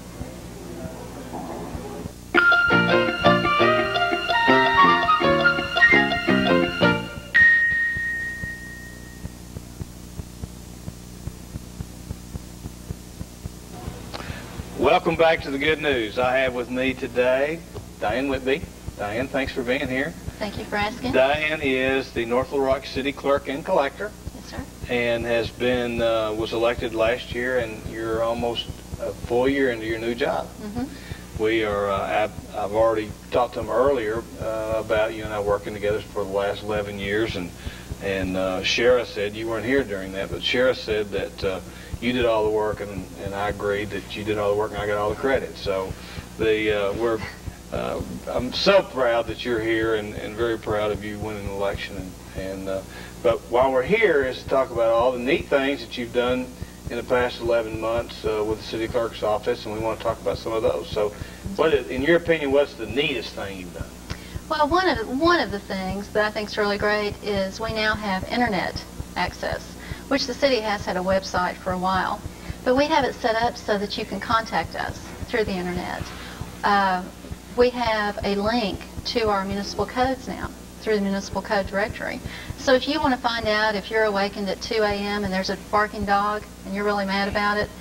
Welcome back to the good news. I have with me today Diane Whitby. Diane, thanks for being here. Thank you for asking. Diane is the North Little Rock City Clerk and Collector, Yes, sir. and has been uh, was elected last year, and you're almost a full year into your new job. Mm-hmm. We are, uh, I've, I've already talked to them earlier uh, about you and I working together for the last eleven years, and and uh, Shara said, you weren't here during that, but Shara said that uh, you did all the work, and, and I agreed that you did all the work and I got all the credit. So the uh, we're uh, I'm so proud that you're here, and, and very proud of you winning the election. And, and uh, but while we're here is to talk about all the neat things that you've done in the past eleven months uh, with the city clerk's office, and we want to talk about some of those. So, what, is, in your opinion, what's the neatest thing you've done? Well, one of one of the things that I think is really great is we now have internet access, which the city has had a website for a while, but we have it set up so that you can contact us through the internet. Uh, we have a link to our municipal codes now through the municipal code directory. So if you want to find out if you're awakened at two A M and there's a barking dog and you're really mad about it,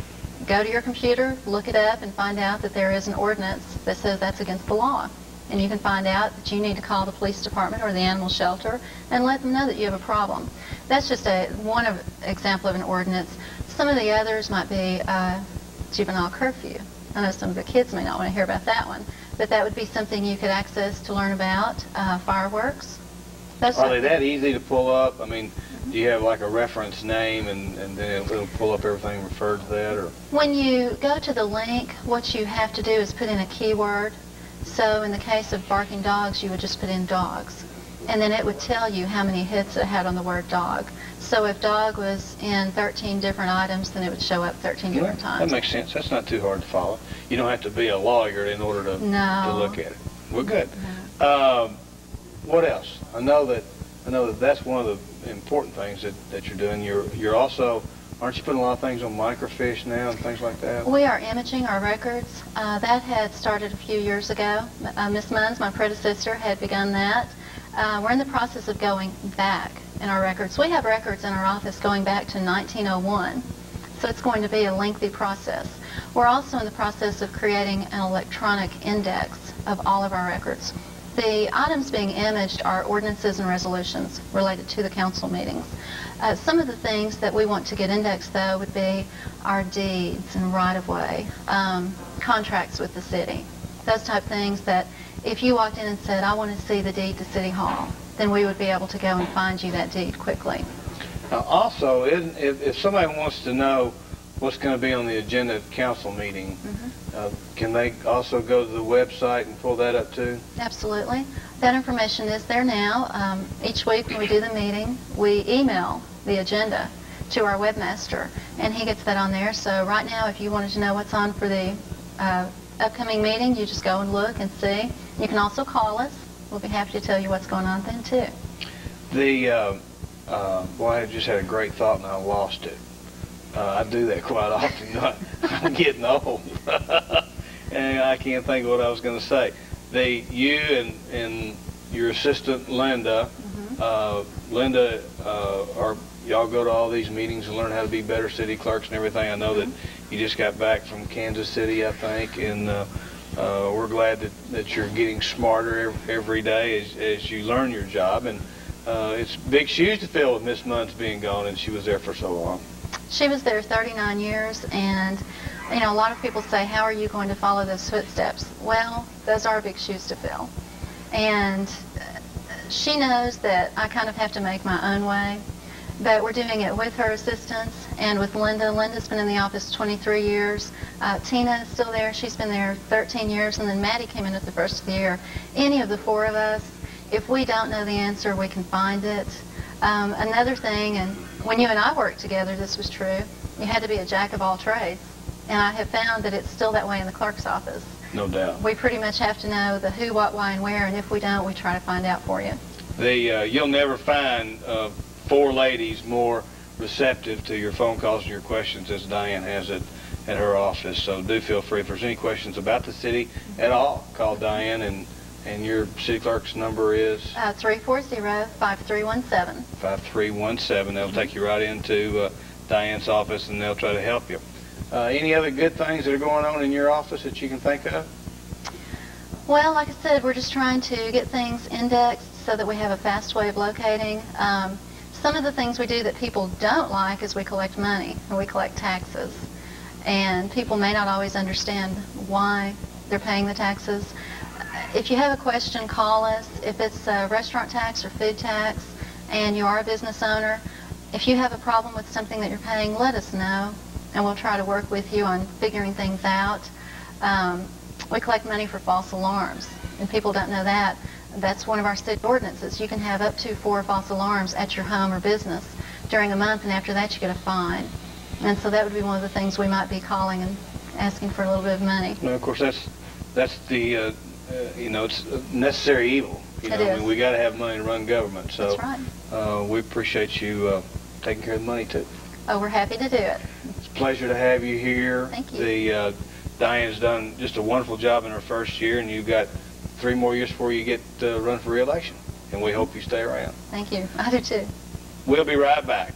go to your computer, look it up, and find out that there is an ordinance that says that's against the law. And you can find out that you need to call the police department or the animal shelter and let them know that you have a problem. That's just a one of, example of an ordinance. Some of the others might be uh, juvenile curfew. I know some of the kids may not want to hear about that one, but that would be something you could access to learn about. Uh, fireworks. Those Are they that easy to pull up? I mean, do you have like a reference name, and, and then it'll pull up everything referred to that? Or when you go to the link, what you have to do is put in a keyword. So in the case of barking dogs, you would just put in dogs. And then it would tell you how many hits it had on the word dog. So if dog was in thirteen different items, then it would show up thirteen different yeah, times. That makes sense. That's not too hard to follow. You don't have to be a lawyer in order to, no. to look at it. Well, good. No. Um, what else? I know that I know that that's one of the important things that, that you're doing. You're you're also, aren't you putting a lot of things on microfiche now and things like that? We are imaging our records. Uh, that had started a few years ago. Uh, Miz Munns, my predecessor, had begun that. Uh, we're in the process of going back in our records. We have records in our office going back to nineteen oh one, so it's going to be a lengthy process. We're also in the process of creating an electronic index of all of our records. The items being imaged are ordinances and resolutions related to the council meetings. Uh, some of the things that we want to get indexed, though, would be our deeds and right-of-way, um, contracts with the city, those type things that if you walked in and said, I want to see the deed to City Hall, then we would be able to go and find you that deed quickly. Now, also, isn't, if, if somebody wants to know what's going to be on the agenda at the council meeting, mm-hmm. uh, can they also go to the website and pull that up too? Absolutely. That information is there now. Um, each week when we do the meeting, we email the agenda to our webmaster, and he gets that on there. So right now, if you wanted to know what's on for the uh, upcoming meeting, you just go and look and see. You can also call us. We'll be happy to tell you what's going on then, too. The, uh, uh, well, I just had a great thought and I lost it. Uh, I do that quite often. I'm getting old. And I can't think of what I was going to say. They, you and, and your assistant, Linda, mm-hmm. uh, Linda, uh, are, y'all go to all these meetings and learn how to be better city clerks and everything. I know mm-hmm. that you just got back from Kansas City, I think, and uh, uh, we're glad that, that you're getting smarter every, every day as, as you learn your job. And uh, it's big shoes to fill with Miss Munns being gone, and she was there for so long. She was there thirty-nine years, and you know, a lot of people say, how are you going to follow those footsteps? Well, those are big shoes to fill. And she knows that I kind of have to make my own way, but we're doing it with her assistance and with Linda. Linda's been in the office twenty-three years. Uh, Tina is still there. She's been there thirteen years, and then Maddie came in at the first of the year. Any of the four of us, if we don't know the answer, we can find it. Um, another thing, and when you and I worked together, this was true, you had to be a jack of all trades. And I have found that it's still that way in the clerk's office. No doubt. We pretty much have to know the who, what, why, and where, and if we don't, we try to find out for you. The, uh, you'll never find uh, four ladies more receptive to your phone calls and your questions as Diane has it at her office. So do feel free. If there's any questions about the city at all, call Diane, and, and your city clerk's number is? Uh, three four zero, five three one seven. five three one seven. They'll take you right into uh, Diane's office, and they'll try to help you. Uh, any other good things that are going on in your office that you can think of? Well, like I said, we're just trying to get things indexed so that we have a fast way of locating. Um, some of the things we do that people don't like is we collect money, or we collect taxes. And people may not always understand why they're paying the taxes. If you have a question, call us. If it's a restaurant tax or food tax and you are a business owner, if you have a problem with something that you're paying, let us know, and we'll try to work with you on figuring things out. Um, we collect money for false alarms, and people don't know that. That's one of our city ordinances. You can have up to four false alarms at your home or business during a month, and after that you get a fine. And so that would be one of the things we might be calling and asking for a little bit of money. Well, of course, that's that's the uh, uh, you know, it's a necessary evil. You know, It is. I mean, we got to have money to run government. So That's right. uh, we appreciate you uh, taking care of the money too. Oh, we're happy to do it. It's a pleasure to have you here. Thank you. The uh, Diane's done just a wonderful job in her first year, and you've got three more years before you get uh, run for re-election. And we hope you stay around. Thank you. I do too. We'll be right back.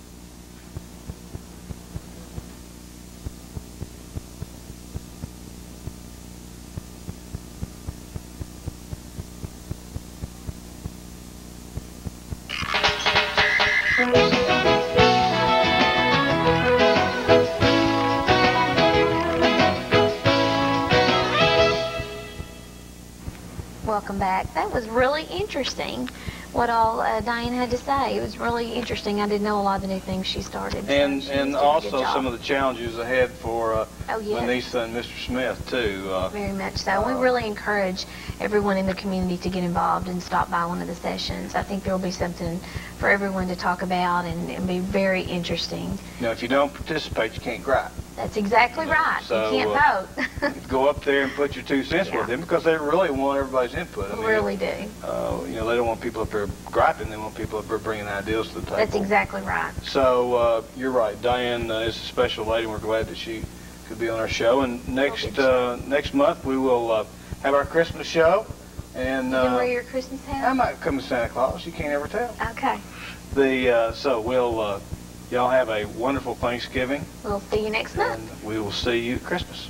Welcome back. That was really interesting, what all uh, Diane had to say. It was really interesting. I didn't know a lot of the new things she started. so And she and was doing a good also job. some of the challenges ahead for uh, Oh, yes. Manisa and Mister Smith too. Uh, Very much so. We really encourage everyone in the community to get involved and stop by one of the sessions. I think there will be something for everyone to talk about and, and be very interesting. you know, if you don't participate, you can't gripe. That's exactly right. So, you can't uh, vote. Go up there and put your two cents Yeah. with them because they really want everybody's input. I mean, really do. Uh, you know, they don't want people up there griping. They want people up there bringing ideas to the table. That's exactly right. So uh, you're right. Diane uh, is a special lady, and we're glad that she could be on our show. And next uh, next month we will uh, have our Christmas show. And You can uh, wear your Christmas hat? I might come as Santa Claus. You can't ever tell. Okay. The uh, so we'll uh, y'all have a wonderful Thanksgiving. We'll see you next month. And we will see you at Christmas.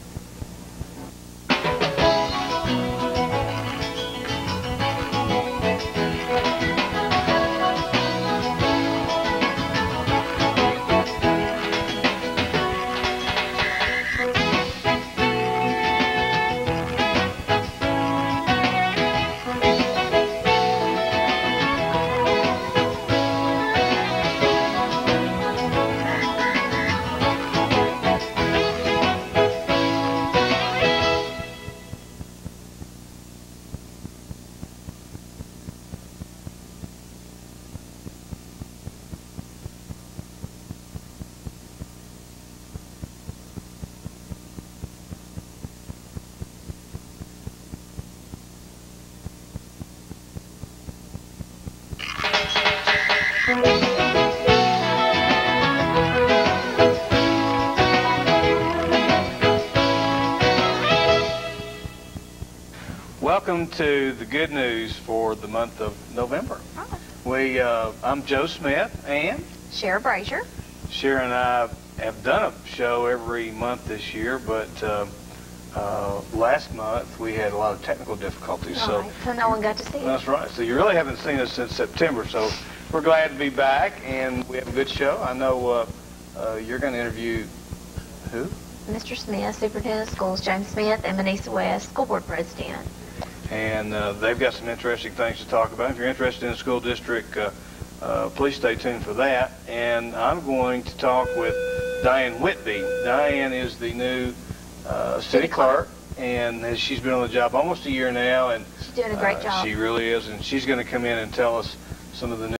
Welcome to the good news for the month of November. We, uh, I'm Joe Smith, and Shara Brazier. Shara and I have done a show every month this year, but uh, uh, last month we had a lot of technical difficulties. So Right, so no one got to see it. that's right. So you really haven't seen us since September. So we're glad to be back, and we have a good show. I know uh, uh, you're going to interview who? Mister Smith, Superintendent of Schools, James Smith, and Manisa West, School Board President. And uh, they've got some interesting things to talk about. If you're interested in the school district, uh, uh, please stay tuned for that. And I'm going to talk with Diane Whitby. Diane is the new uh, city clerk, and has- she's been on the job almost a year now. And She's doing a great uh, job. She really is, and she's going to come in and tell us some of the